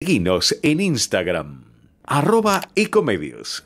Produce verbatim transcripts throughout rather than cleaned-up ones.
Seguinos en Instagram, arroba ecomedios.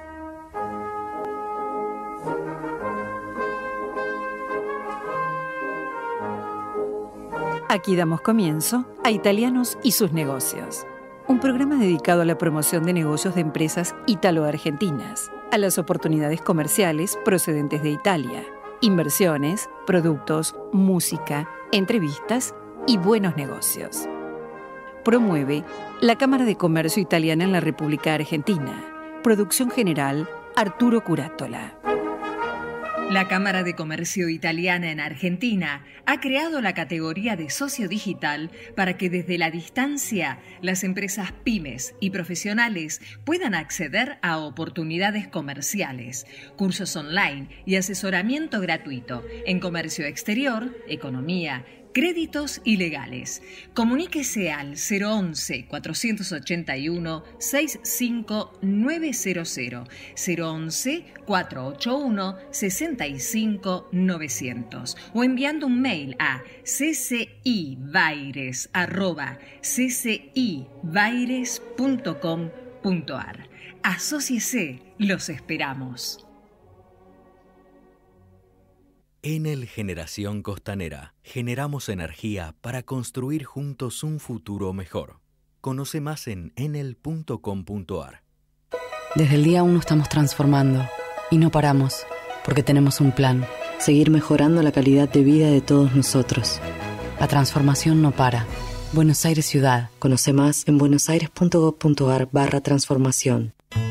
Aquí damos comienzo a Italianos y sus negocios, un programa dedicado a la promoción de negocios de empresas italo-argentinas, a las oportunidades comerciales procedentes de Italia, inversiones, productos, música, entrevistas y buenos negocios. Promueve la Cámara de Comercio Italiana en la República Argentina. Producción general, Arturo Curátola. La Cámara de Comercio Italiana en Argentina ha creado la categoría de socio digital para que desde la distancia las empresas pymes y profesionales puedan acceder a oportunidades comerciales, cursos online y asesoramiento gratuito en comercio exterior, economía, créditos y legales. Comuníquese al cero once, cuatrocientos ochenta y uno, sesenta y cinco novecientos, cero once, cuatrocientos ochenta y uno, sesenta y cinco novecientos o enviando un mail a ccibaires arroba ccibaires punto com punto ar. Asóciese, los esperamos. Enel Generación Costanera. Generamos energía para construir juntos un futuro mejor. Conoce más en enel punto com punto ar. Desde el día uno estamos transformando y no paramos porque tenemos un plan. Seguir mejorando la calidad de vida de todos nosotros. La transformación no para. Buenos Aires Ciudad. Conoce más en buenosaires punto gob punto ar barra transformación.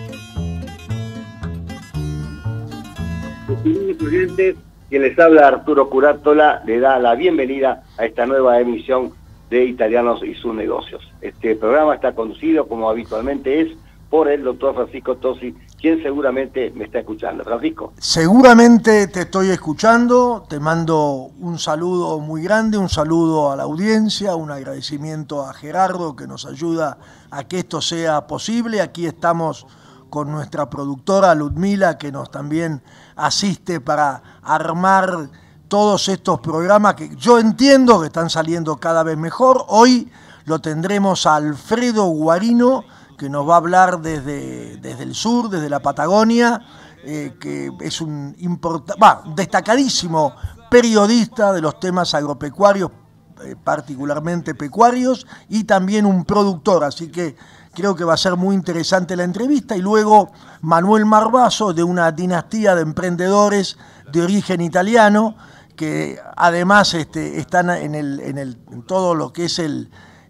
Quien les habla, Arturo Curátola, le da la bienvenida a esta nueva emisión de Italianos y sus negocios. Este programa está conducido, como habitualmente es, por el doctor Francisco Tosi, quien seguramente me está escuchando. Francisco. Seguramente te estoy escuchando, te mando un saludo muy grande, un saludo a la audiencia, un agradecimiento a Gerardo que nos ayuda a que esto sea posible. Aquí estamos con nuestra productora Ludmila, que nos también asiste para armar todos estos programas que yo entiendo que están saliendo cada vez mejor. Hoy lo tendremos a Alfredo Guarino, que nos va a hablar desde, desde el sur, desde la Patagonia, eh, que es un import- bah, destacadísimo periodista de los temas agropecuarios, eh, particularmente pecuarios, y también un productor, así que creo que va a ser muy interesante la entrevista. Y luego Manuel Marvaso, de una dinastía de emprendedores de origen italiano, que además este, están en, el, en, el, en todo lo que es el,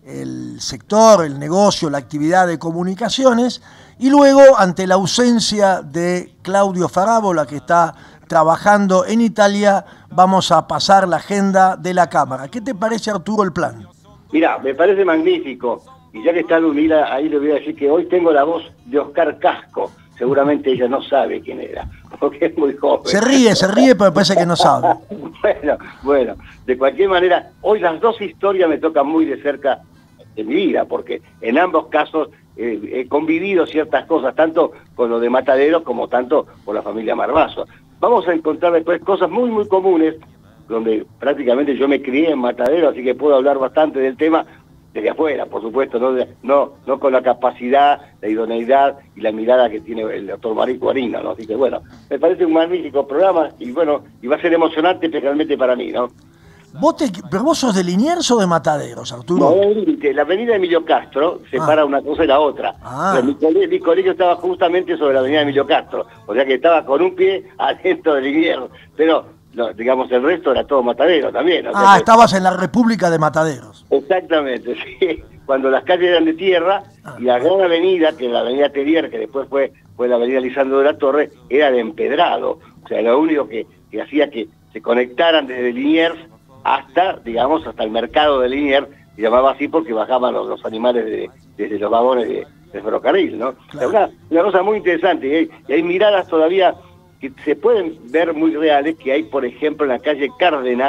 el sector, el negocio, la actividad de comunicaciones. Y luego, ante la ausencia de Claudio Farabola, que está trabajando en Italia, vamos a pasar la agenda de la Cámara. ¿Qué te parece, Arturo, el plan? Mira, me parece magnífico. Y ya que está Ludmila, ahí le voy a decir que hoy tengo la voz de Oscar Casco. Seguramente ella no sabe quién era, porque es muy joven. Se ríe, se ríe, pero parece que no sabe. bueno, bueno, de cualquier manera, hoy las dos historias me tocan muy de cerca de mi vida, porque en ambos casos eh, he convivido ciertas cosas, tanto con lo de Mataderos como tanto con la familia Marvaso. Vamos a encontrar después cosas muy, muy comunes, donde prácticamente yo me crié en Mataderos, así que puedo hablar bastante del tema, desde afuera, por supuesto, no, no, no con la capacidad, la idoneidad y la mirada que tiene el doctor Marico Guarino, ¿no? Así que bueno, me parece un magnífico programa y bueno, y va a ser emocionante especialmente para mí, ¿no? ¿Vos te, ¿Pero vos sos de Liniers o de Mataderos, Arturo? No, la avenida Emilio Castro separa ah. una cosa y la otra. Ah. Mi, colegio, mi colegio estaba justamente sobre la avenida Emilio Castro, o sea que estaba con un pie adentro de Liniers, pero no, digamos, el resto era todo Matadero también. O sea, ah, que... estabas en la República de Mataderos. Exactamente, sí. Cuando las calles eran de tierra ah, y la gran avenida, que es la avenida Telier, que después fue, fue la avenida Lisandro de la Torre, era de empedrado. O sea, lo único que, que hacía que se conectaran desde Liniers hasta, digamos, hasta el mercado de Liniers, se llamaba así porque bajaban los, los animales de, desde los vagones de, del ferrocarril, ¿no? Claro. O sea, una, una cosa muy interesante, y hay, y hay miradas todavía que se pueden ver muy reales, que hay, por ejemplo, en la calle Cárdenas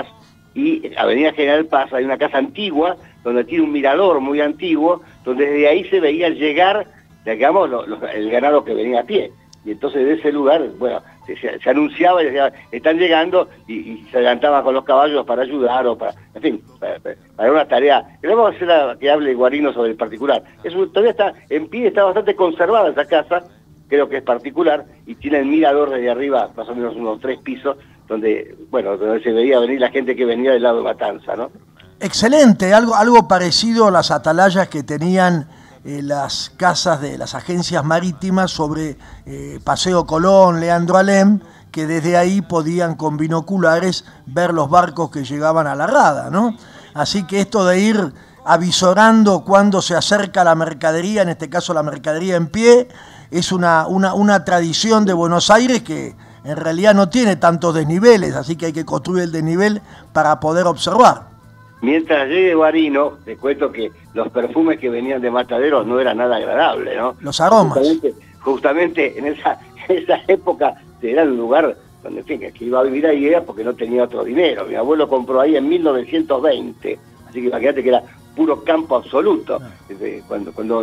y Avenida General Paz, hay una casa antigua, donde tiene un mirador muy antiguo, donde desde ahí se veía llegar, digamos, lo, lo, el ganado que venía a pie. y entonces de ese lugar, bueno, se, se anunciaba y decía, están llegando, y, y se adelantaban con los caballos para ayudar, o para, en fin, para, para una tarea. Queremos hacer a, que hable Guarino sobre el particular. Eso todavía está en pie, está bastante conservada esa casa, creo que es particular, y tiene el mirador desde arriba, más o menos unos tres pisos, donde, bueno, donde se veía venir la gente que venía del lado de Matanza, ¿no? Excelente, algo, algo parecido a las atalayas que tenían eh, las casas de las agencias marítimas sobre eh, Paseo Colón, Leandro Alem, que desde ahí podían con binoculares ver los barcos que llegaban a la rada, ¿no? Así que esto de ir avisorando cuando se acerca la mercadería, en este caso la mercadería en pie, es una, una, una tradición de Buenos Aires que en realidad no tiene tantos desniveles, así que hay que construir el desnivel para poder observar. Mientras llegue Guarino, te cuento que los perfumes que venían de Mataderos no eran nada agradables, ¿no? Los aromas. Justamente, justamente en esa, en esa época era un lugar donde, en fin, que iba a vivir ahí era porque no tenía otro dinero. Mi abuelo compró ahí en mil novecientos veinte, así que imagínate que era puro campo absoluto. Cuando, cuando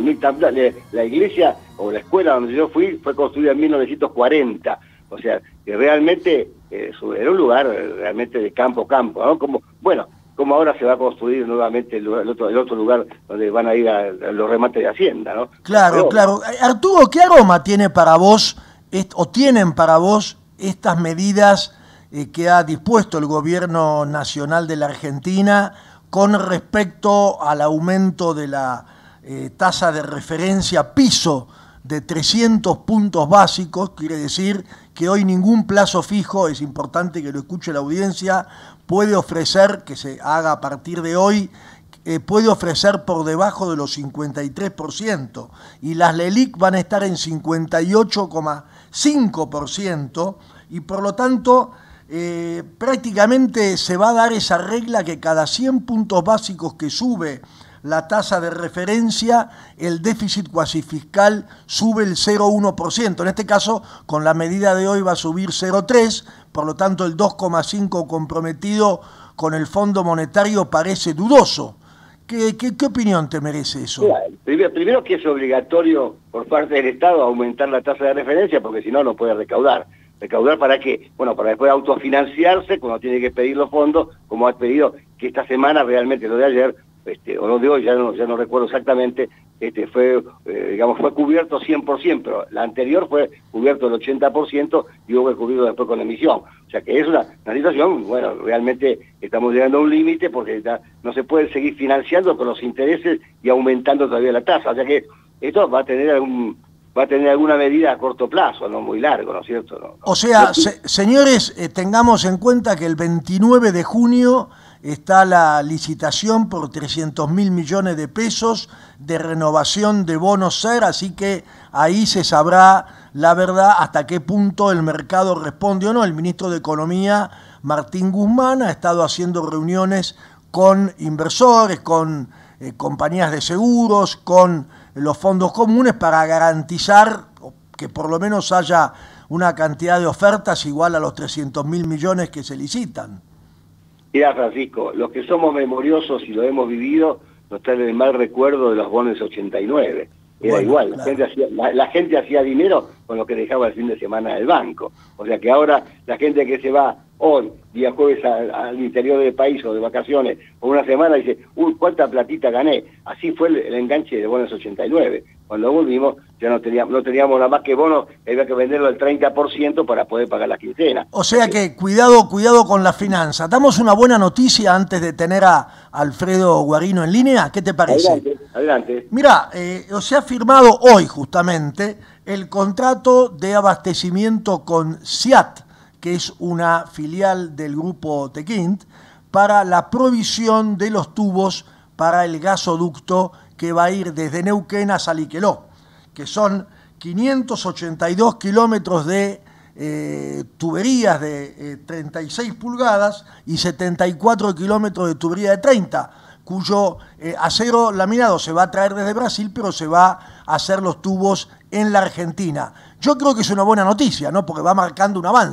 la iglesia o la escuela donde yo fui fue construida en mil novecientos cuarenta, o sea, que realmente eh, era un lugar realmente de campo campo, ¿no? Como, bueno, como ahora se va a construir nuevamente el, el, otro, el otro lugar donde van a ir a, a los remates de Hacienda, ¿no? Claro, Pero, claro. Arturo, ¿qué aroma tiene para vos, est, o tienen para vos estas medidas eh, que ha dispuesto el gobierno nacional de la Argentina con respecto al aumento de la eh, tasa de referencia piso de trescientos puntos básicos? Quiere decir que hoy ningún plazo fijo, es importante que lo escuche la audiencia, puede ofrecer, que se haga a partir de hoy, eh, puede ofrecer por debajo de los cincuenta y tres por ciento, y las LELIQ van a estar en cincuenta y ocho coma cinco por ciento, y por lo tanto eh, prácticamente se va a dar esa regla que cada cien puntos básicos que sube la tasa de referencia, el déficit cuasi fiscal sube el cero coma uno por ciento. En este caso, con la medida de hoy va a subir cero coma tres por ciento, por lo tanto el dos coma cinco por ciento comprometido con el Fondo Monetario parece dudoso. ¿Qué, qué, qué opinión te merece eso? Mira, primero, primero que es obligatorio por parte del Estado aumentar la tasa de referencia, porque si no, no puede recaudar. ¿Recaudar para qué? Bueno, para después autofinanciarse cuando tiene que pedir los fondos, como ha pedido que esta semana, realmente lo de ayer, Este, o lo de hoy, ya no, ya no recuerdo exactamente, este, fue, eh, digamos, fue cubierto cien por ciento, pero la anterior fue cubierto el ochenta por ciento y hubo que cubrirlo después con emisión. O sea que es una, una situación, bueno, realmente estamos llegando a un límite porque ya no se puede seguir financiando con los intereses y aumentando todavía la tasa. O sea que esto va a tener algún... va a tener alguna medida a corto plazo, no muy largo, ¿no es cierto? No, no. O sea, se, señores, eh, tengamos en cuenta que el veintinueve de junio está la licitación por trescientos mil millones de pesos de renovación de bonos S E R, así que ahí se sabrá la verdad hasta qué punto el mercado responde o no. El ministro de Economía, Martín Guzmán, ha estado haciendo reuniones con inversores, con eh, compañías de seguros, con los fondos comunes para garantizar que por lo menos haya una cantidad de ofertas igual a los trescientos mil millones que se licitan. Mira, Francisco, los que somos memoriosos y lo hemos vivido, nos traen el mal recuerdo de los bonos ochenta y nueve. Era bueno, igual, claro. la, gente hacía, la, la gente hacía dinero con lo que dejaba el fin de semana del banco. O sea que ahora la gente que se va hoy, día jueves, a, al interior del país o de vacaciones, por una semana, dice, uy, cuánta platita gané. Así fue el, el enganche de bonos ochenta y nueve. Cuando volvimos, ya no teníamos, no teníamos nada más que bonos, había que venderlo al treinta por ciento para poder pagar la quincena. O sea que cuidado, cuidado con la finanza. Damos una buena noticia antes de tener a Alfredo Guarino en línea. ¿Qué te parece? Adelante, adelante. Mirá, eh, se ha firmado hoy justamente el contrato de abastecimiento con SIAT, que es una filial del grupo Tequint, para la provisión de los tubos para el gasoducto que va a ir desde Neuquén a Saliqueló, que son quinientos ochenta y dos kilómetros de eh, tuberías de eh, treinta y seis pulgadas y setenta y cuatro kilómetros de tubería de treinta, cuyo eh, acero laminado se va a traer desde Brasil, pero se va a hacer los tubos en la Argentina. Yo creo que es una buena noticia, ¿no? Porque va marcando un avance.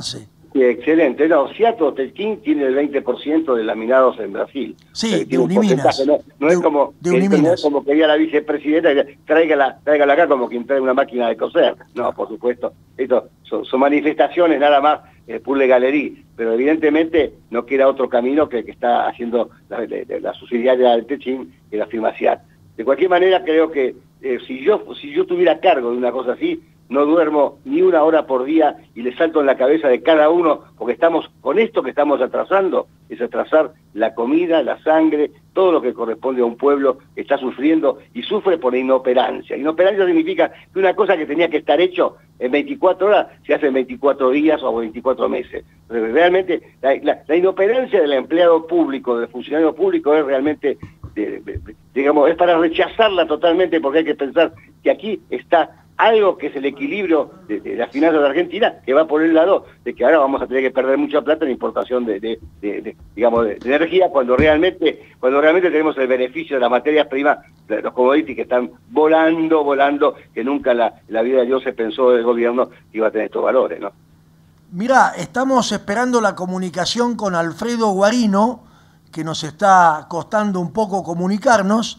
Sí, excelente. No, Seattle Telquín tiene el veinte por ciento de laminados en Brasil. Sí, o sea, de tiene un Uniminas. porcentaje, No, no De- es como de que- Uniminas. no es como quería la vicepresidenta, que tráigala, tráigala acá como quien trae una máquina de coser. No, por supuesto. Esto son, son manifestaciones nada más, eh, pure galería. Pero evidentemente no queda otro camino que el que está haciendo la, la, la subsidiaria del Telquín, que la firma Seattle. De cualquier manera, creo que eh, si yo si yo tuviera cargo de una cosa así, no duermo ni una hora por día y le salto en la cabeza de cada uno, porque estamos con esto que estamos atrasando, es atrasar la comida, la sangre, todo lo que corresponde a un pueblo que está sufriendo y sufre por inoperancia. Inoperancia significa que una cosa que tenía que estar hecho en veinticuatro horas se hace en veinticuatro días o veinticuatro meses. Realmente la, la, la inoperancia del empleado público, del funcionario público es realmente, de, de, de, digamos, es para rechazarla totalmente, porque hay que pensar que aquí está algo que es el equilibrio de, de las finanzas de Argentina, que va por el lado de que ahora vamos a tener que perder mucha plata en la importación de, de, de, de digamos, de, de energía, cuando realmente, cuando realmente tenemos el beneficio de las materias primas, de los commodities que están volando, volando, que nunca la, la vida de Dios se pensó del gobierno que iba a tener estos valores, ¿no? Mirá, estamos esperando la comunicación con Alfredo Guarino, que nos está costando un poco comunicarnos,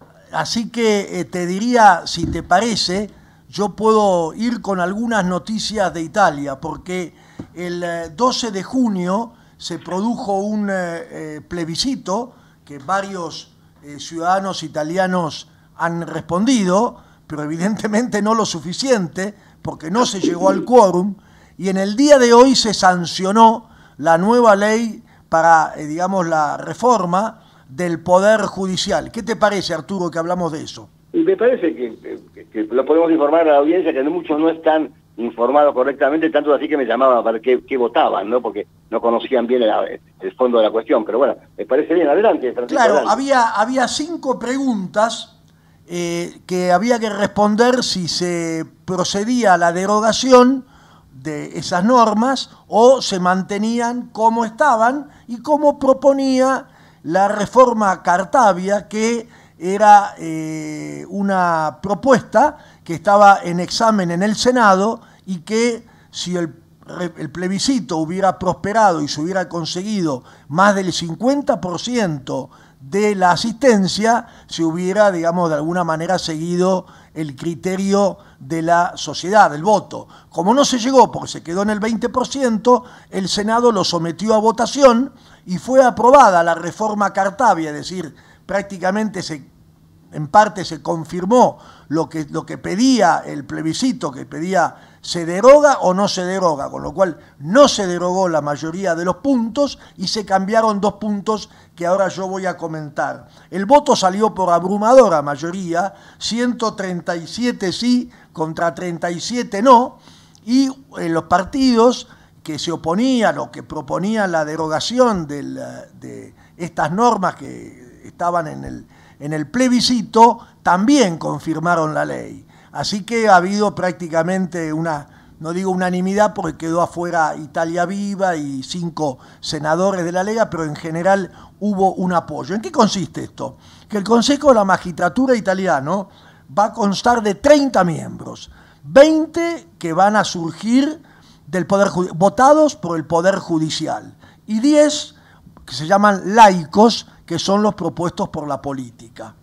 así que eh, te diría, si te parece, yo puedo ir con algunas noticias de Italia, porque el eh, doce de junio se produjo un eh, eh, plebiscito que varios eh, ciudadanos italianos han respondido, pero evidentemente no lo suficiente, porque no se llegó al quórum, y en el día de hoy se sancionó la nueva ley para, eh, digamos, la reforma del Poder Judicial. ¿Qué te parece, Arturo, que hablamos de eso? Y me parece que, que, que lo podemos informar a la audiencia, que muchos no están informados correctamente, tanto así que me llamaban para qué, qué votaban, ¿no? Porque no conocían bien el, el fondo de la cuestión. Pero bueno, me parece bien. Adelante, Francisco. Claro, adelante. había, había cinco preguntas eh, que había que responder si se procedía a la derogación de esas normas o se mantenían como estaban y como proponía la reforma Cartabia, que era eh, una propuesta que estaba en examen en el Senado y que si el, el plebiscito hubiera prosperado y se hubiera conseguido más del cincuenta por ciento de la asistencia, se hubiera, digamos, de alguna manera seguido el criterio de la sociedad, del voto. Como no se llegó porque se quedó en el veinte por ciento, el Senado lo sometió a votación y fue aprobada la reforma Cartabia, es decir, prácticamente se, en parte se confirmó lo que, lo que pedía el plebiscito, que pedía se deroga o no se deroga, con lo cual no se derogó la mayoría de los puntos y se cambiaron dos puntos que ahora yo voy a comentar. El voto salió por abrumadora mayoría, ciento treinta y siete sí contra treinta y siete no, y eh, los partidos que se oponían o que proponían la derogación del, de estas normas que estaban en el, en el plebiscito también confirmaron la ley. Así que ha habido prácticamente una, no digo unanimidad porque quedó afuera Italia Viva y cinco senadores de la Lega, pero en general hubo un apoyo. ¿En qué consiste esto? Que el Consejo de la Magistratura italiano va a constar de treinta miembros, veinte que van a surgir del poder votados por el Poder Judicial y diez que se llaman laicos, que son los propuestos por la política.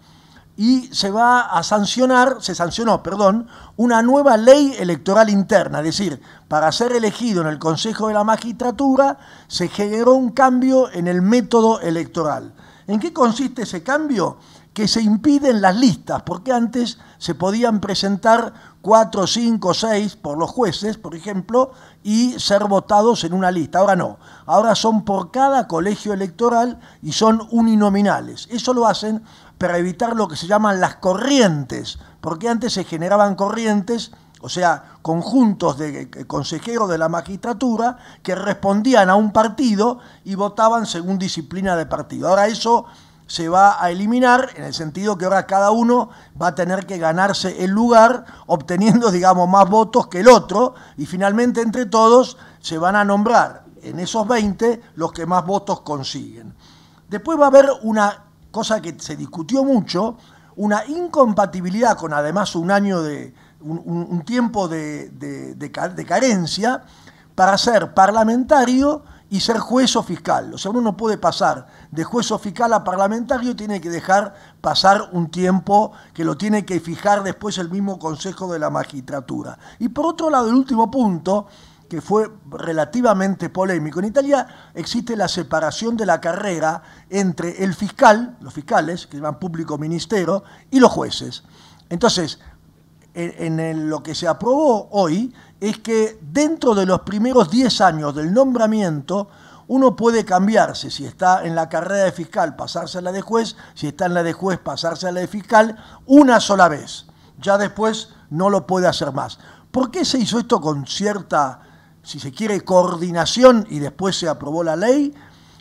Y se va a sancionar, se sancionó, perdón, una nueva ley electoral interna, es decir, para ser elegido en el Consejo de la Magistratura se generó un cambio en el método electoral. ¿En qué consiste ese cambio? Que se impiden las listas, porque antes se podían presentar cuatro, cinco, seis por los jueces, por ejemplo, y ser votados en una lista. Ahora no, ahora son por cada colegio electoral y son uninominales. Eso lo hacen para evitar lo que se llaman las corrientes, porque antes se generaban corrientes, o sea, conjuntos de consejeros de la magistratura que respondían a un partido y votaban según disciplina de partido. Ahora eso se va a eliminar en el sentido que ahora cada uno va a tener que ganarse el lugar obteniendo, digamos, más votos que el otro y finalmente entre todos se van a nombrar en esos veinte los que más votos consiguen. Después va a haber una cosa que se discutió mucho, una incompatibilidad con además un año de, un, un tiempo de, de, de, de carencia para ser parlamentario y ser juez o fiscal. O sea, uno no puede pasar de juez o fiscal a parlamentario, tiene que dejar pasar un tiempo que lo tiene que fijar después el mismo Consejo de la Magistratura. Y por otro lado, el último punto, que fue relativamente polémico. En Italia existe la separación de la carrera entre el fiscal, los fiscales, que llaman público ministero, y los jueces. Entonces, en, en el, lo que se aprobó hoy es que dentro de los primeros diez años del nombramiento, uno puede cambiarse, si está en la carrera de fiscal, pasarse a la de juez, si está en la de juez, pasarse a la de fiscal, una sola vez. Ya después no lo puede hacer más. ¿Por qué se hizo esto con cierta, si se quiere, coordinación y después se aprobó la ley?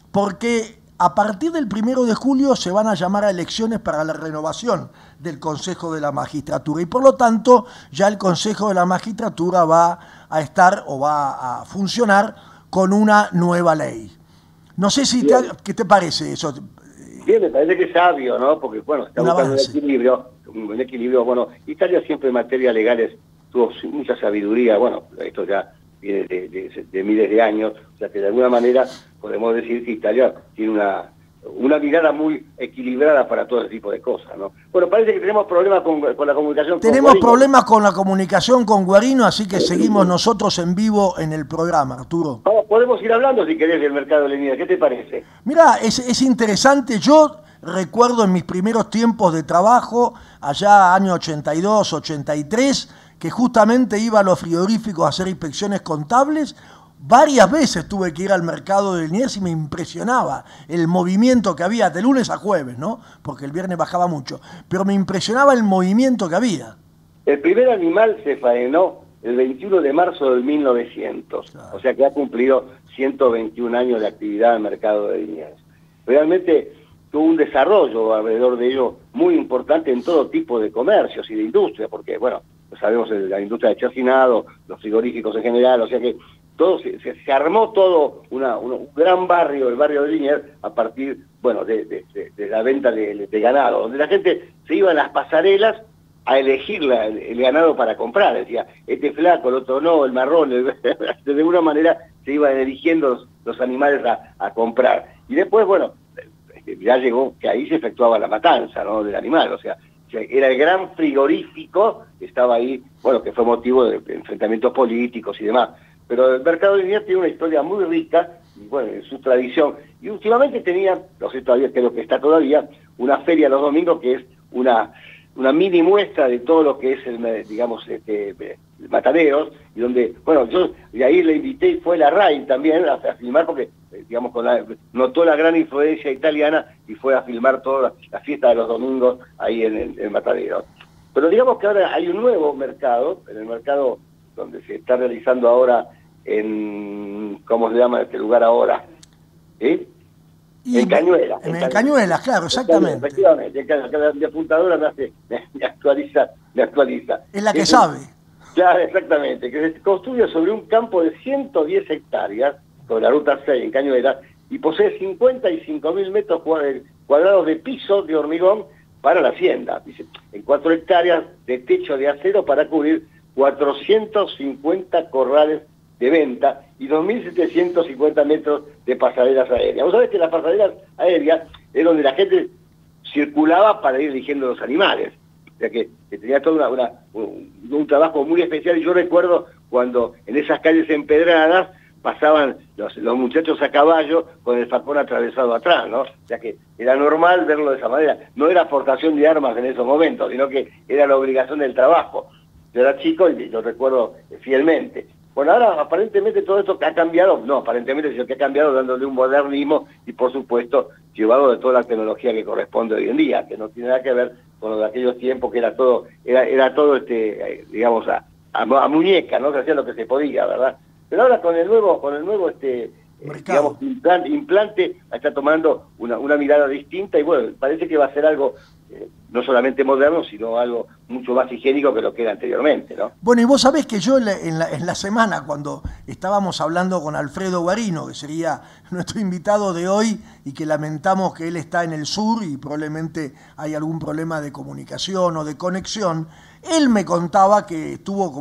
Porque a partir del primero de julio se van a llamar a elecciones para la renovación del Consejo de la Magistratura y por lo tanto ya el Consejo de la Magistratura va a estar o va a funcionar con una nueva ley. No sé si te, ¿qué te parece eso? Bien, me parece que es sabio, ¿no? Porque, bueno, está buscando un equilibrio, un equilibrio, bueno, Italia siempre en materia legales tuvo mucha sabiduría, bueno, esto ya viene de, de, de miles de años, o sea que de alguna manera podemos decir que Italia tiene una, una mirada muy equilibrada para todo ese tipo de cosas, ¿no? Bueno, parece que tenemos problemas con, con la comunicación. Tenemos con problemas con la comunicación con Guarino, así que seguimos nosotros en vivo en el programa, Arturo. Vamos, podemos ir hablando, si querés, del mercado de Liniers, ¿qué te parece? Mirá, es, es interesante, yo recuerdo en mis primeros tiempos de trabajo, allá año ochenta y dos, ochenta y tres, que justamente iba a los frigoríficos a hacer inspecciones contables. Varias veces tuve que ir al mercado de Liniers y me impresionaba el movimiento que había de lunes a jueves, ¿no? Porque el viernes bajaba mucho, pero me impresionaba el movimiento que había. El primer animal se faenó el veintiuno de marzo del mil novecientos, claro. O sea que ha cumplido ciento veintiún años de actividad en el mercado de Liniers. Realmente tuvo un desarrollo alrededor de ello muy importante en todo tipo de comercios y de industria, porque, bueno, sabemos la industria de chacinado, los frigoríficos en general, o sea que todo se, se, se armó todo una, una, un gran barrio, el barrio de Liniers, a partir, bueno, de, de, de, de la venta de, de ganado, donde la gente se iba a las pasarelas a elegir la, el, el ganado para comprar, decía, este flaco, el otro no, el marrón, el, de alguna manera se iban eligiendo los, los animales a, a comprar. Y después, bueno, ya llegó que ahí se efectuaba la matanza, ¿no?, del animal, o sea, era el gran frigorífico que estaba ahí, bueno, que fue motivo de enfrentamientos políticos y demás. Pero el mercado de Liniers tiene una historia muy rica, y bueno, en su tradición. Y últimamente tenía, no sé todavía, creo que está todavía, una feria los domingos que es una, una mini muestra de todo lo que es, el, digamos, este, mataderos, y donde, bueno, yo de ahí le invité y fue la R A I también a, a filmar porque, digamos, con la, notó la gran influencia italiana y fue a filmar toda la, la fiesta de los domingos ahí en el, el matadero. Pero digamos que ahora hay un nuevo mercado, en el mercado donde se está realizando ahora en, ¿cómo se llama este lugar ahora? ¿Eh? En Cañuelas. En, en Cañuelas, claro, exactamente. Efectivamente, mi apuntadora me, hace, me, me actualiza, me actualiza. Es la que es sabe. Un, claro, exactamente, que se construye sobre un campo de ciento diez hectáreas, sobre la ruta seis en Cañuelas, y posee cincuenta y cinco mil metros cuadrados de piso de hormigón para la hacienda. Dice, en cuatro hectáreas de techo de acero para cubrir cuatrocientos cincuenta corrales de venta y dos mil setecientos cincuenta metros de pasarelas aéreas. Vos sabés que las pasarelas aéreas es donde la gente circulaba para ir eligiendo los animales. O sea que, que tenía todo una, una, un, un trabajo muy especial. Y yo recuerdo cuando en esas calles empedradas pasaban los, los muchachos a caballo con el facón atravesado atrás, ¿no? O sea que era normal verlo de esa manera. No era aportación de armas en esos momentos, sino que era la obligación del trabajo. Yo era chico y lo recuerdo fielmente. Bueno, ahora aparentemente todo esto que ha cambiado, no, aparentemente sino que ha cambiado dándole un modernismo y por supuesto llevado de toda la tecnología que corresponde hoy en día, que no tiene nada que ver con lo de aquellos tiempos que era todo, era, era todo este, digamos, a, a, a muñeca, ¿no? Se hacía lo que se podía, ¿verdad? Pero ahora con el nuevo, con el nuevo este, digamos, implante, implante está tomando una, una mirada distinta y bueno, parece que va a ser algo eh, no solamente moderno, sino algo mucho más higiénico que lo que era anteriormente, ¿no? Bueno, y vos sabés que yo en la, en la, en la semana, cuando estábamos hablando con Alfredo Guarino, que sería nuestro invitado de hoy, y que lamentamos que él está en el sur y probablemente hay algún problema de comunicación o de conexión, él me contaba que estuvo como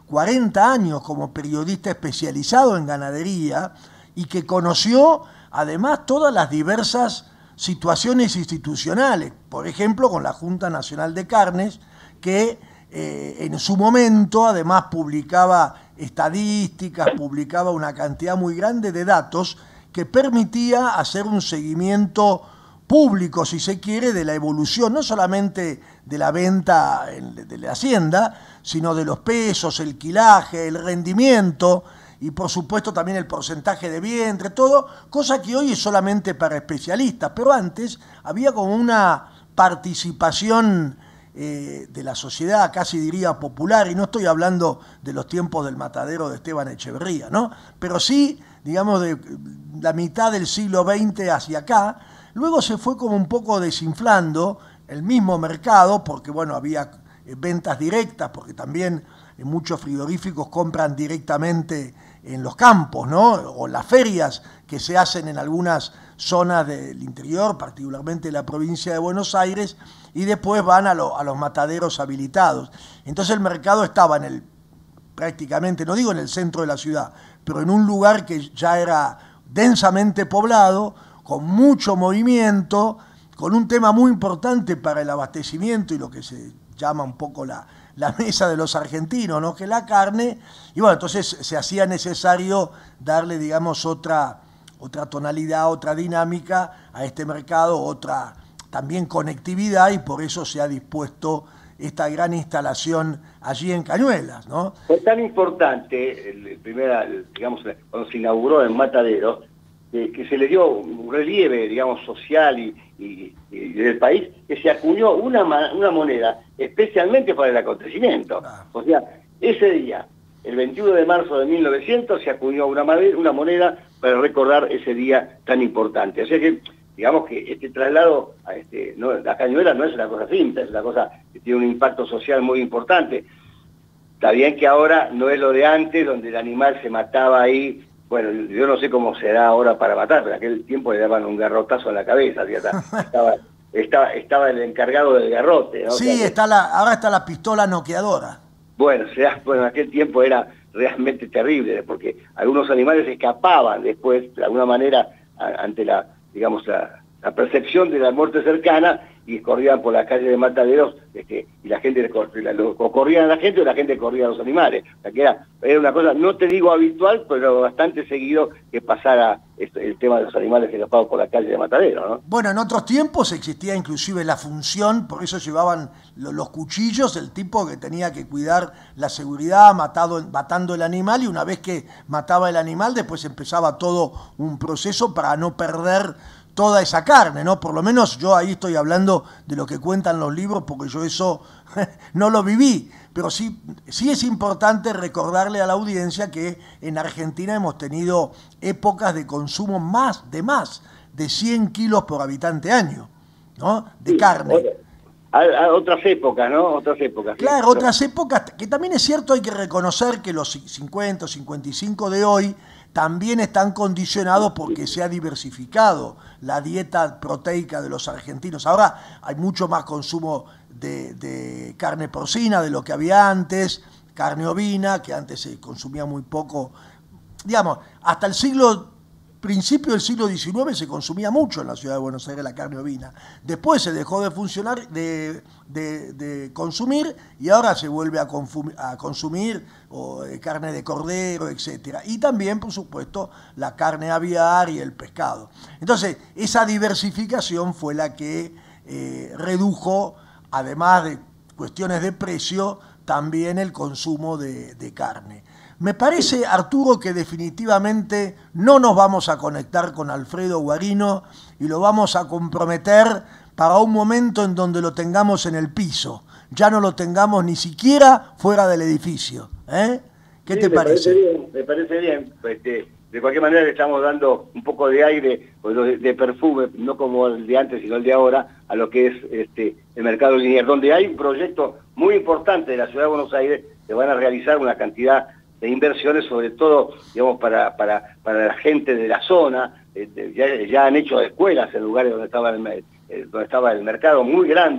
cuarenta años como periodista especializado en ganadería y que conoció además todas las diversas situaciones institucionales, por ejemplo con la Junta Nacional de Carnes, que eh, en su momento además publicaba estadísticas, publicaba una cantidad muy grande de datos que permitía hacer un seguimiento público, si se quiere, de la evolución, no solamente de la venta de la hacienda, sino de los pesos, el quilaje, el rendimiento y por supuesto también el porcentaje de vientre, todo, cosa que hoy es solamente para especialistas, pero antes había como una participación eh, de la sociedad, casi diría popular, y no estoy hablando de los tiempos del matadero de Esteban Echeverría, ¿no? Pero sí, digamos, de la mitad del siglo veinte hacia acá. Luego se fue como un poco desinflando el mismo mercado, porque bueno, había ventas directas, porque también muchos frigoríficos compran directamente en los campos, ¿no? O las ferias que se hacen en algunas zonas del interior, particularmente de la provincia de Buenos Aires, y después van a, lo, a los mataderos habilitados. Entonces el mercado estaba en el, prácticamente, no digo en el centro de la ciudad, pero en un lugar que ya era densamente poblado, con mucho movimiento, con un tema muy importante para el abastecimiento y lo que se llama un poco la, la mesa de los argentinos, ¿no? Que es la carne, y bueno, entonces se hacía necesario darle, digamos, otra, otra tonalidad, otra dinámica a este mercado, otra también conectividad, y por eso se ha dispuesto esta gran instalación allí en Cañuelas, ¿no? Fue tan importante, el, primera, digamos, cuando se inauguró en Matadero, eh, que se le dio un relieve, digamos, social y, y, y del país, que se acuñó una, una moneda especialmente para el acontecimiento. Ah. O sea, ese día, el veintiuno de marzo de mil novecientos, se acuñó una, una moneda para recordar ese día tan importante. O sea que, digamos que este traslado a, este, no, a Cañuelas no es una cosa simple, es una cosa que tiene un impacto social muy importante. Está bien que ahora no es lo de antes, donde el animal se mataba ahí. Bueno, yo no sé cómo será ahora para matar, pero en aquel tiempo le daban un garrotazo en la cabeza. Estaba, estaba, estaba el encargado del garrote, ¿no? Sí, o sea, está la, ahora está la pistola noqueadora. Bueno, o sea, bueno, en aquel tiempo era realmente terrible, porque algunos animales escapaban después, de alguna manera, a, ante la, digamos, la, la percepción de la muerte cercana, y corrían por las calles de mataderos, este, y la gente, o corrían a la gente o la gente corría a los animales. O sea que era, era una cosa, no te digo habitual, pero bastante seguido que pasara este, el tema de los animales escapados por la calle de matadero, ¿no? Bueno, en otros tiempos existía inclusive la función, por eso llevaban los, los cuchillos, el tipo que tenía que cuidar la seguridad, matado, matando el animal, y una vez que mataba el animal, después empezaba todo un proceso para no perder toda esa carne, ¿no? Por lo menos yo ahí estoy hablando de lo que cuentan los libros, porque yo eso no lo viví, pero sí, sí es importante recordarle a la audiencia que en Argentina hemos tenido épocas de consumo más, de más, de cien kilos por habitante año, ¿no? De sí, carne. A, a otras épocas, ¿no? Otras épocas. Claro, sí. Otras épocas, que también es cierto, hay que reconocer que los cincuenta, cincuenta y cinco de hoy también están condicionados porque se ha diversificado la dieta proteica de los argentinos. Ahora hay mucho más consumo de, de carne porcina de lo que había antes, carne ovina, que antes se consumía muy poco. Digamos, hasta el siglo, principio del siglo diecinueve se consumía mucho en la ciudad de Buenos Aires la carne ovina. Después se dejó de funcionar, de, de, de consumir, y ahora se vuelve a, a consumir o, eh, carne de cordero, etcétera. Y también, por supuesto, la carne aviar y el pescado. Entonces, esa diversificación fue la que eh, redujo, además de cuestiones de precio, también el consumo de, de carne. Me parece, Arturo, que definitivamente no nos vamos a conectar con Alfredo Guarino y lo vamos a comprometer para un momento en donde lo tengamos en el piso, ya no lo tengamos ni siquiera fuera del edificio. ¿Eh? ¿Qué sí, te me parece? parece bien, me parece bien. Este, de cualquier manera le estamos dando un poco de aire, de, de perfume, no como el de antes, sino el de ahora, a lo que es este, el mercado lineal, donde hay un proyecto muy importante de la ciudad de Buenos Aires, que van a realizar una cantidad de inversiones, sobre todo, digamos, para, para, para la gente de la zona. Eh, ya, ya han hecho escuelas en lugares donde estaba el, eh, donde estaba el mercado muy grande,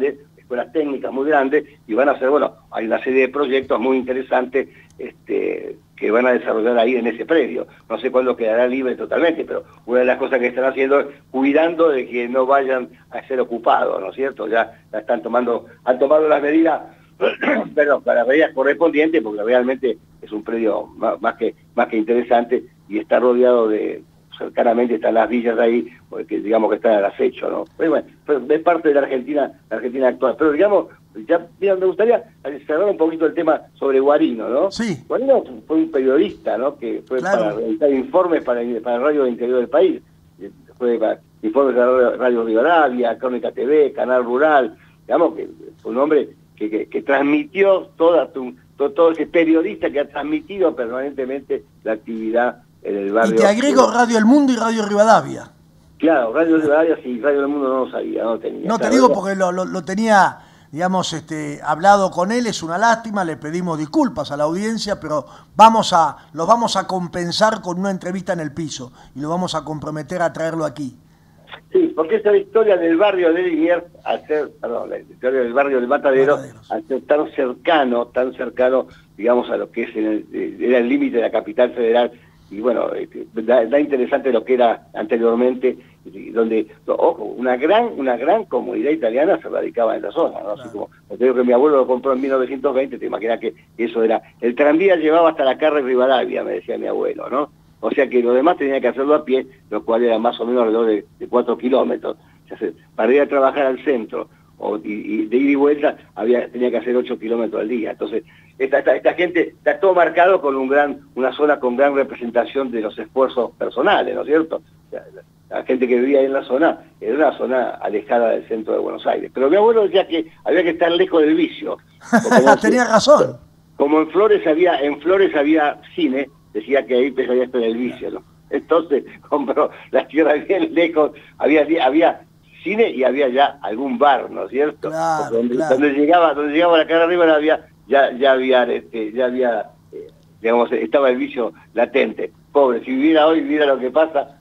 escuelas técnicas muy grandes, y van a hacer, bueno, hay una serie de proyectos muy interesantes este, que van a desarrollar ahí en ese predio. No sé cuándo quedará libre totalmente, pero una de las cosas que están haciendo es cuidando de que no vayan a ser ocupados, ¿no es cierto? Ya, ya están tomando, han tomado las medidas, perdón, para las medidas correspondientes, porque realmente es un predio más, más que más que interesante y está rodeado de, cercanamente están las villas ahí, porque digamos que están al acecho, ¿no? Pero bueno, pero es parte de la Argentina, la Argentina actual. Pero digamos, ya mira, me gustaría cerrar un poquito el tema sobre Guarino, ¿no? Sí. Guarino fue un periodista, ¿no? Que fue Claro. para realizar informes para, para Radio del Interior del país. Fue para informes de Radio Rivadavia, Crónica T V, Canal Rural. Digamos que fue un hombre que, que, que transmitió toda tu, todo, todo ese periodista que ha transmitido permanentemente la actividad en el barrio. Y te agrego Radio El Mundo y Radio Rivadavia. Claro, Radio Rivadavia sí, Radio del Mundo no lo sabía, no tenía. No te Claro, digo era- porque lo, lo- lo tenía, digamos, este, hablado con él, es una lástima, le pedimos disculpas a la audiencia, pero vamos a, los vamos a compensar con una entrevista en el piso y lo vamos a comprometer a traerlo aquí. Sí, porque esa historia del barrio de Liniers, al ser, perdón, la historia del barrio del Matadero, Mataderos. al ser tan cercano, tan cercano, digamos, a lo que es el, era el límite de la capital federal, y bueno, este, da, da interesante lo que era anteriormente, y donde, ojo, una gran, una gran comunidad italiana se radicaba en la zona, ¿no? Así Claro. como, te digo que mi abuelo lo compró en mil novecientos veinte, te imaginas que eso era, el tranvía llevaba hasta la Carre Rivadavia, me decía mi abuelo, ¿no? O sea que lo demás tenía que hacerlo a pie, lo cual era más o menos alrededor de, de cuatro kilómetros. O sea, se- para ir a trabajar al centro, o, y, y de ida y vuelta, había, tenía que hacer ocho kilómetros al día. Entonces, esta, esta, esta gente está todo marcado con un gran, una zona con gran representación de los esfuerzos personales, ¿no es cierto? O sea, la, la gente que vivía ahí en la zona era una zona alejada del centro de Buenos Aires. Pero mi abuelo decía que había que estar lejos del vicio. Porque no sé, Tenía razón. como en Flores había, en Flores había cine, decía que ahí empezaría a estar el vicio, ¿no? Entonces compró las tierras bien lejos, había, había cine y había ya algún bar, ¿no es cierto? Claro, Porque donde, claro. donde llegaba, donde llegaba la cara arriba había, ya, ya había, este, ya había, eh, digamos, estaba el vicio latente. Pobre, si viviera hoy, viviera lo que pasa.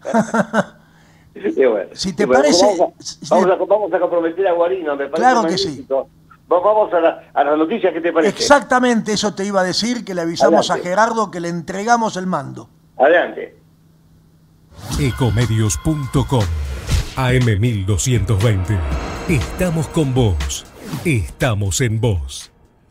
Y bueno, Si te y bueno, parece- Vamos a, si- vamos a, vamos a comprometer a Guarino, me parece Claro que sí. magnífico. Va- Vamos a, la, a las noticias, ¿qué te parece? Exactamente eso te iba a decir, que le avisamos Adelante. a Gerardo que le entregamos el mando. Adelante. Ecomedios punto com A M mil doscientos veinte. Estamos con vos. Estamos en vos.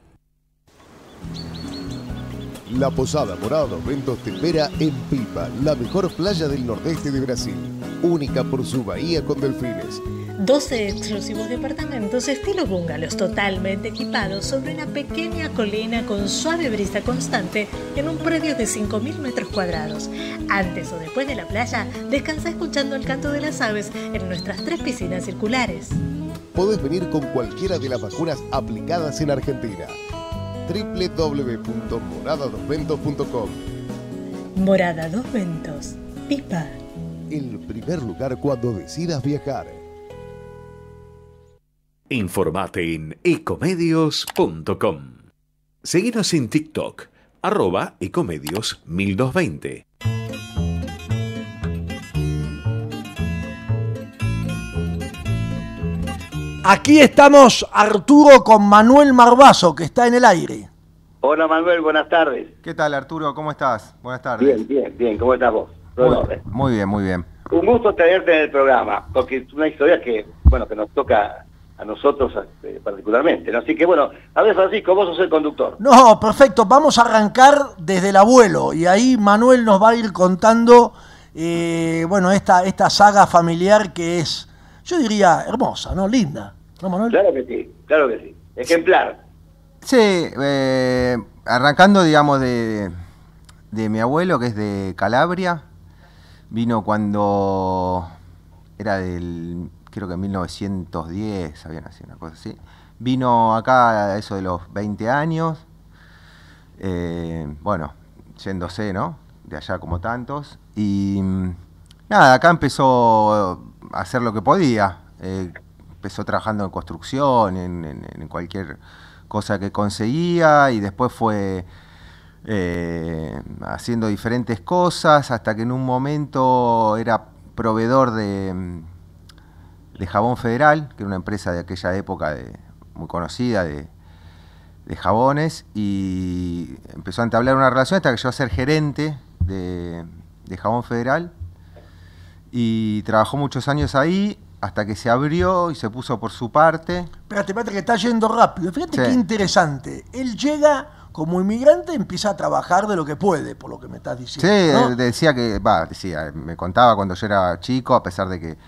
La Posada Morada dos Ventos te espera en Pipa, la mejor playa del nordeste de Brasil, única por su bahía con delfines. doce exclusivos departamentos estilo bungalows totalmente equipados sobre una pequeña colina con suave brisa constante en un predio de cinco mil metros cuadrados. Antes o después de la playa, descansa escuchando el canto de las aves en nuestras tres piscinas circulares. Podés venir con cualquiera de las vacunas aplicadas en Argentina. doble u doble u doble u punto morada dos ventos punto com. Morada Dos Ventos, Pipa. El primer lugar cuando decidas viajar. Informate en ecomedios punto com. Seguinos en TikTok, arroba ecomedios mil doscientos veinte. Aquí estamos, Arturo, con Manuel Marbazo, que está en el aire. Hola Manuel, buenas tardes. ¿Qué tal, Arturo? ¿Cómo estás? Buenas tardes. Bien, bien, bien, ¿cómo estás vos? Todo en Muy, orden. muy bien, muy bien. Un gusto tenerte en el programa, porque es una historia que, bueno, que nos toca a nosotros eh, particularmente, ¿no? Así que bueno, a ver Francisco, vos sos el conductor. No, perfecto, vamos a arrancar desde el abuelo y ahí Manuel nos va a ir contando, eh, bueno, esta, esta saga familiar que es, yo diría, hermosa, ¿no? Linda, ¿no, Manuel? Claro que sí, claro que sí. Ejemplar. Sí, eh, arrancando, digamos, de, de mi abuelo, que es de Calabria, vino cuando era del, creo que en mil novecientos diez, había nacido, una cosa así. Vino acá a eso de los veinte años, eh, bueno, yéndose, ¿no? De allá como tantos. Y nada, acá empezó a hacer lo que podía. Eh, empezó trabajando en construcción, en, en, en cualquier cosa que conseguía, y después fue eh, haciendo diferentes cosas hasta que en un momento era proveedor de, de Jabón Federal, que era una empresa de aquella época de muy conocida de, de jabones, y empezó a entablar una relación hasta que llegó a ser gerente de, de Jabón Federal, y trabajó muchos años ahí hasta que se abrió y se puso por su parte. Espérate, espérate que está yendo rápido. Fíjate Sí. qué interesante. Él llega como inmigrante, empieza a trabajar de lo que puede, por lo que me estás diciendo. Sí, ¿no? de- decía que, va, decía, me contaba cuando yo era chico, a pesar de que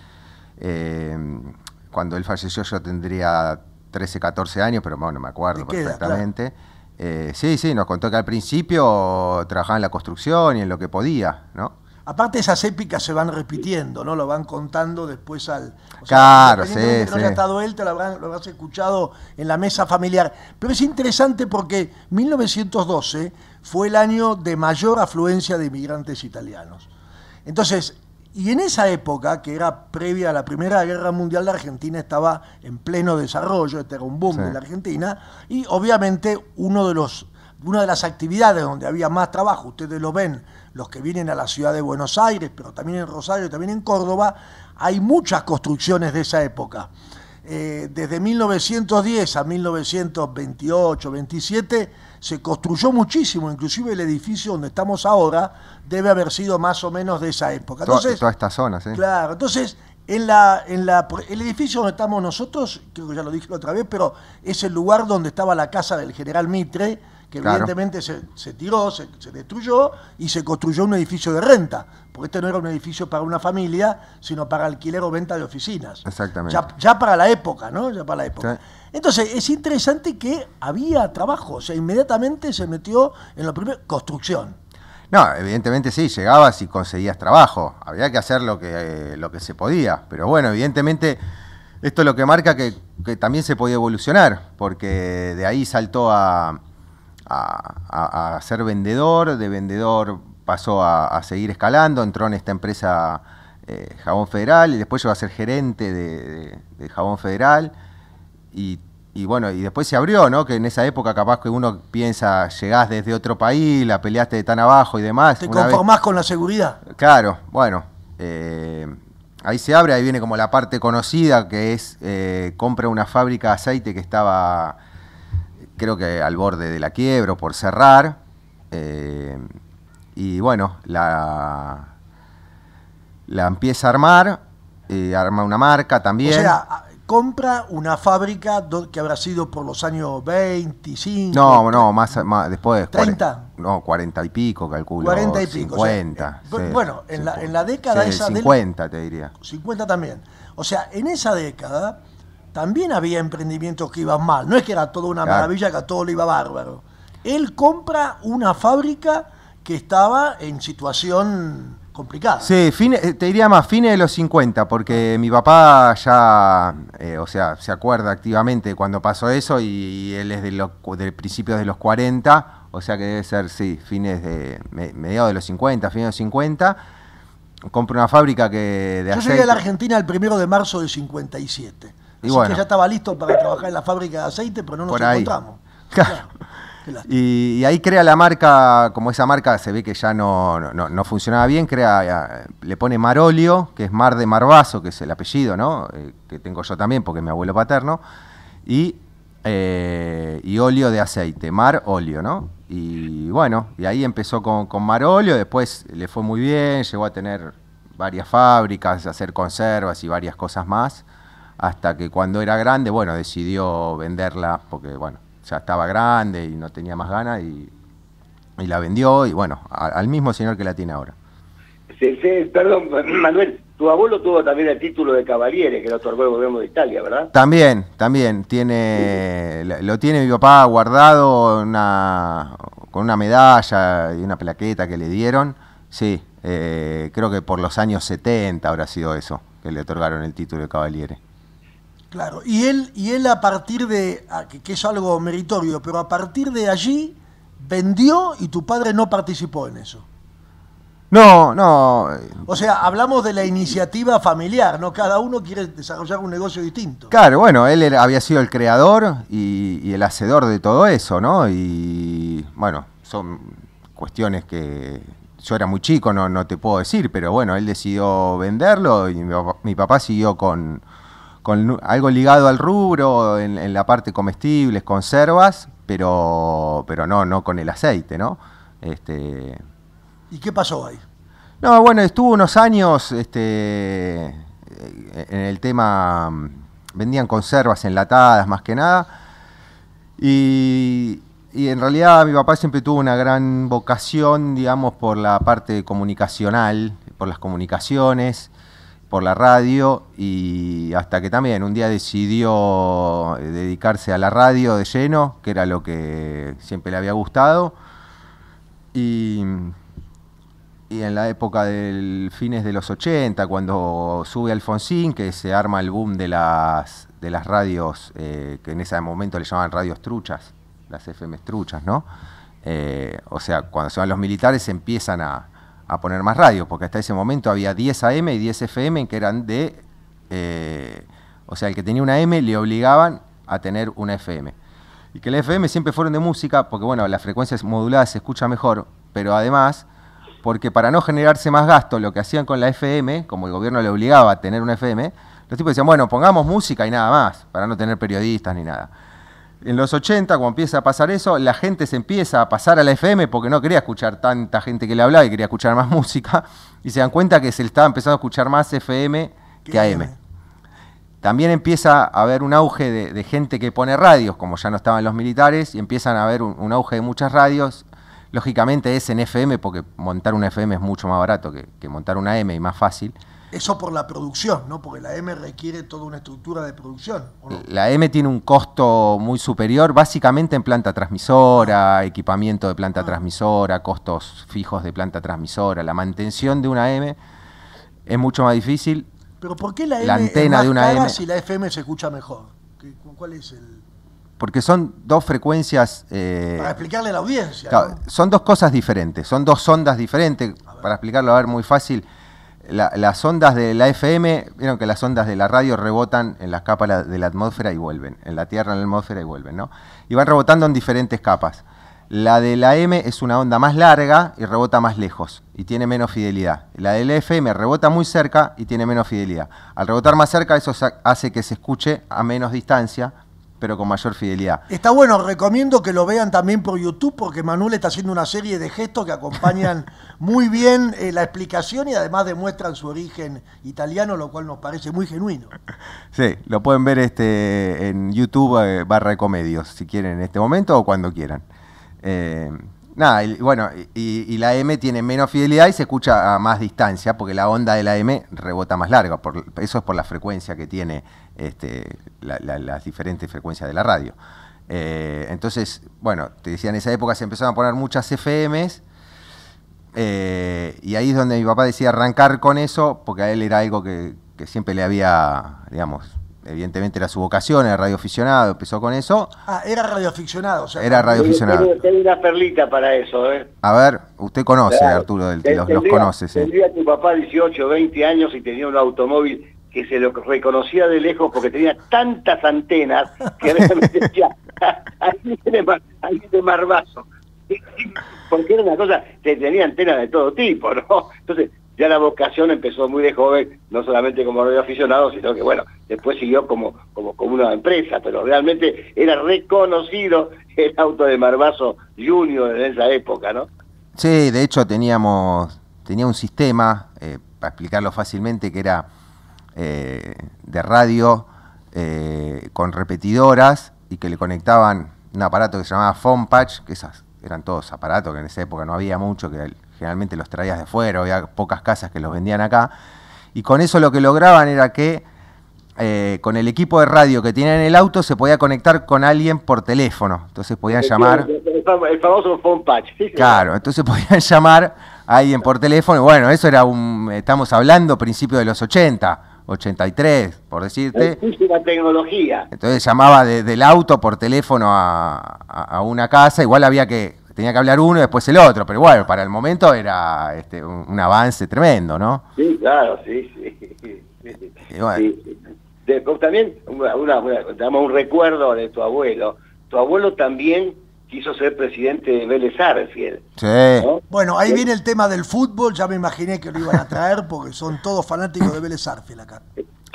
eh, cuando él falleció yo tendría trece, catorce años, pero bueno, me acuerdo Te queda, perfectamente. Eh, sí, sí, nos contó que al principio trabajaba en la construcción y en lo que podía, ¿no? Aparte esas épicas se van repitiendo, ¿no? Lo van contando después al... o sea, Claro, independientemente sí, que no haya sí. estado él, te lo, habrán- lo habrás escuchado en la mesa familiar. Pero es interesante porque mil novecientos doce fue el año de mayor afluencia de inmigrantes italianos. Entonces, y en esa época, que era previa a la Primera Guerra Mundial, la Argentina estaba en pleno desarrollo, este era un boom Sí. de la Argentina, y obviamente uno de los, una de las actividades donde había más trabajo, ustedes lo ven, los que vienen a la ciudad de Buenos Aires, pero también en Rosario, también en Córdoba, hay muchas construcciones de esa época. Eh, desde mil novecientos diez a mil novecientos veintiocho, veintisiete se construyó muchísimo, inclusive el edificio donde estamos ahora debe haber sido más o menos de esa época. Toda, Entonces, toda esta zona, sí. claro, entonces en la, en la, el edificio donde estamos nosotros, creo que ya lo dije la otra vez, pero es el lugar donde estaba la casa del general Mitre, que Claro. evidentemente se, se tiró, se, se destruyó y se construyó un edificio de renta, porque este no era un edificio para una familia, sino para alquiler o venta de oficinas. Exactamente. Ya, ya para la época, ¿no? Ya para la época. Sí. Entonces, es interesante que había trabajo, o sea, inmediatamente se metió en lo primero, construcción. No, evidentemente sí, llegabas y conseguías trabajo. Había que hacer lo que, eh, lo que se podía. Pero bueno, evidentemente esto es lo que marca que, que también se podía evolucionar, porque de ahí saltó a, a, a- a ser vendedor, de vendedor pasó a, a seguir escalando, entró en esta empresa eh, Jabón Federal, y después llegó a ser gerente de, de- de Jabón Federal. Y, y bueno, y después se abrió, ¿no? Que en esa época capaz que uno piensa, llegás desde otro país, la peleaste de tan abajo y demás. ¿Te Una vez- conformás con la seguridad? Claro, bueno, eh, ahí se abre, ahí viene como la parte conocida, que es, eh, compra una fábrica de aceite que estaba, creo que al borde de la quiebra o por cerrar, eh, y bueno, la, la empieza a armar, eh, arma una marca también. O sea, a- compra una fábrica do- que habrá sido por los años veinticinco. No, no, más, más después. ¿treinta? cuarenta, no, cuarenta y pico, calculo. cuarenta y pico. cincuenta. O sea, eh, sí, bueno, en la, cincuenta. en la década Sí, esa del- cincuenta, te diría. cincuenta también. O sea, en esa década también había emprendimientos que iban mal. No es que era toda una Claro. maravilla, que a todo le iba bárbaro. Él compra una fábrica que estaba en situación complicada. Sí, fine- eh, te diría más, fines de los cincuenta, porque mi papá ya, eh, o sea, se acuerda activamente de cuando pasó eso, y, y él es de los cu- de principios de los cuarenta, o sea que debe ser, sí, fines de, me- mediados de los cincuenta, fines de los cincuenta. Compra una fábrica que de Yo aceite. llegué a la Argentina el primero de marzo del cincuenta y siete. Y Así bueno. que ya estaba listo para trabajar en la fábrica de aceite, pero no nos Por ahí. encontramos. Claro. Qué lástima. Y, y ahí crea la marca, como esa marca se ve que ya no, no, no funcionaba bien, crea, eh, le pone Marolio, que es Mar de Marbazo, que es el apellido, ¿no? Eh, que tengo yo también, porque es mi abuelo paterno, y, eh, y óleo de aceite, Mar Olio, ¿no? Y bueno, y ahí empezó con, con Marolio, después le fue muy bien, llegó a tener varias fábricas, a hacer conservas y varias cosas más, hasta que cuando era grande, bueno, decidió venderla, porque bueno, ya estaba grande y no tenía más ganas, y, y la vendió, y bueno, a- al mismo señor que la tiene ahora. Sí, sí, perdón, Manuel, tu abuelo tuvo también el título de Cavaliere, que lo otorgó el gobierno de Italia, ¿verdad? También, también, tiene, lo- lo tiene mi papá guardado una, con una medalla y una plaqueta que le dieron, sí, eh, creo que por los años setenta habrá sido eso, que le otorgaron el título de Cavaliere. Claro, y él, y él a partir de, a- que, que es algo meritorio, pero a partir de allí vendió y tu padre no participó en eso. No, no, O sea, hablamos de la iniciativa familiar, ¿no? Cada uno quiere desarrollar un negocio distinto. claro, bueno, él era- había sido el creador y, y el hacedor de todo eso, ¿no? Y bueno, son cuestiones que yo era muy chico, no, no te puedo decir, pero bueno, él decidió venderlo y mi papá, mi papá siguió con, con algo ligado al rubro, en, en la parte comestibles, conservas, pero, pero no, no con el aceite, ¿no? Este... ¿Y qué pasó ahí? No, bueno, estuvo unos años este, en el tema, vendían conservas enlatadas más que nada, y, y en realidad mi papá siempre tuvo una gran vocación, digamos, por la parte comunicacional, por las comunicaciones, por la radio, y hasta que también un día decidió dedicarse a la radio de lleno, que era lo que siempre le había gustado, y, y en la época del fines de los ochenta, cuando sube Alfonsín, que se arma el boom de las, de las radios, eh, que en ese momento le llamaban radios truchas, las F M truchas, ¿no? Eh, o sea, cuando se van los militares empiezan a a poner más radios, porque hasta ese momento había diez A M y diez F M que eran de... Eh, o sea, el que tenía una M le obligaban a tener una F M. Y que la F M siempre fueron de música, porque bueno, las frecuencias moduladas se escucha mejor, pero además, porque para no generarse más gasto, lo que hacían con la F M, como el gobierno le obligaba a tener una F M, los tipos decían, bueno, pongamos música y nada más, para no tener periodistas ni nada. En los ochenta, cuando empieza a pasar eso, la gente se empieza a pasar a la F M porque no quería escuchar tanta gente que le hablaba y quería escuchar más música, y se dan cuenta que se le estaba empezando a escuchar más F M que A M. También empieza a haber un auge de, de gente que pone radios, como ya no estaban los militares, y empiezan a haber un, un auge de muchas radios. Lógicamente es en F M, porque montar una F M es mucho más barato que, que montar una A M y más fácil. Eso por la producción, ¿no? Porque la M requiere toda una estructura de producción, ¿o no? La M tiene un costo muy superior, básicamente en planta transmisora, equipamiento de planta ah. transmisora, costos fijos de planta transmisora. La mantención de una M es mucho más difícil. ¿Pero por qué la M la antena es más de una cara M, si la F M se escucha mejor? ¿Cuál es el...? Porque son dos frecuencias... Eh, para explicarle a la audiencia, claro, ¿no? Son dos cosas diferentes, son dos ondas diferentes. Para explicarlo, a ver, muy fácil... La, las ondas de la F M, vieron que las ondas de la radio rebotan en las capas de la atmósfera y vuelven, en la Tierra, en la atmósfera y vuelven, ¿no? Y van rebotando en diferentes capas. La de la M es una onda más larga y rebota más lejos y tiene menos fidelidad. La de la F M rebota muy cerca y tiene menos fidelidad. Al rebotar más cerca, eso hace que se escuche a menos distancia, pero con mayor fidelidad. Está bueno, recomiendo que lo vean también por YouTube, porque Manuel está haciendo una serie de gestos que acompañan muy bien eh, la explicación y además demuestran su origen italiano, lo cual nos parece muy genuino. Sí, lo pueden ver este en YouTube eh, barra Ecomedios, si quieren en este momento o cuando quieran. Eh, nada, y, bueno, y, y la M tiene menos fidelidad y se escucha a más distancia, porque la onda de la M rebota más larga, por, eso es por la frecuencia que tiene este, la, la, las diferentes frecuencias de la radio. Eh, entonces, bueno, te decía, en esa época se empezaron a poner muchas F Ms, eh, y ahí es donde mi papá decía arrancar con eso, porque a él era algo que, que siempre le había, digamos, evidentemente era su vocación, era radioaficionado, empezó con eso. Ah, era radioaficionado. O sea, era radioaficionado. Tengo una perlita para eso, ¿eh? A ver, usted conoce, claro, Arturo, del, tendría, los, los conoce, sí. Tendría tu papá dieciocho, veinte años y tenía un automóvil que se lo reconocía de lejos porque tenía tantas antenas que realmente decía, ahí viene, ahí viene Marvazo. Porque era una cosa, tenía antenas de todo tipo, ¿no? Entonces, ya la vocación empezó muy de joven, no solamente como radioaficionado, sino que, bueno, después siguió como, como, como una empresa, pero realmente era reconocido el auto de Marvazo Junior en esa época, ¿no? Sí, de hecho teníamos, tenía un sistema, eh, para explicarlo fácilmente, que era eh, de radio eh, con repetidoras y que le conectaban un aparato que se llamaba Phone Patch, que esas eran todos aparatos que en esa época no había mucho, que generalmente los traías de afuera, había pocas casas que los vendían acá, y con eso lo que lograban era que eh, con el equipo de radio que tenían en el auto se podía conectar con alguien por teléfono, entonces podían el, llamar... El, el famoso phone patch. ¿Sí? Claro, entonces podían llamar a alguien por teléfono, y bueno, eso era un... estamos hablando principios de los ochenta, ochenta y tres, por decirte. Muchísima tecnología. Entonces llamaba de, del auto por teléfono a, a, a una casa, igual había que... tenía que hablar uno y después el otro, pero bueno, para el momento era este, un, un avance tremendo, ¿no? Sí, claro, sí, sí. Y bueno. Sí. Después también, una, una, una, damos un recuerdo de tu abuelo. Tu abuelo también quiso ser presidente de Vélez Sarsfield. Sí. ¿No? Bueno, ahí viene el tema del fútbol, ya me imaginé que lo iban a traer porque son todos fanáticos de Vélez Sarsfield acá.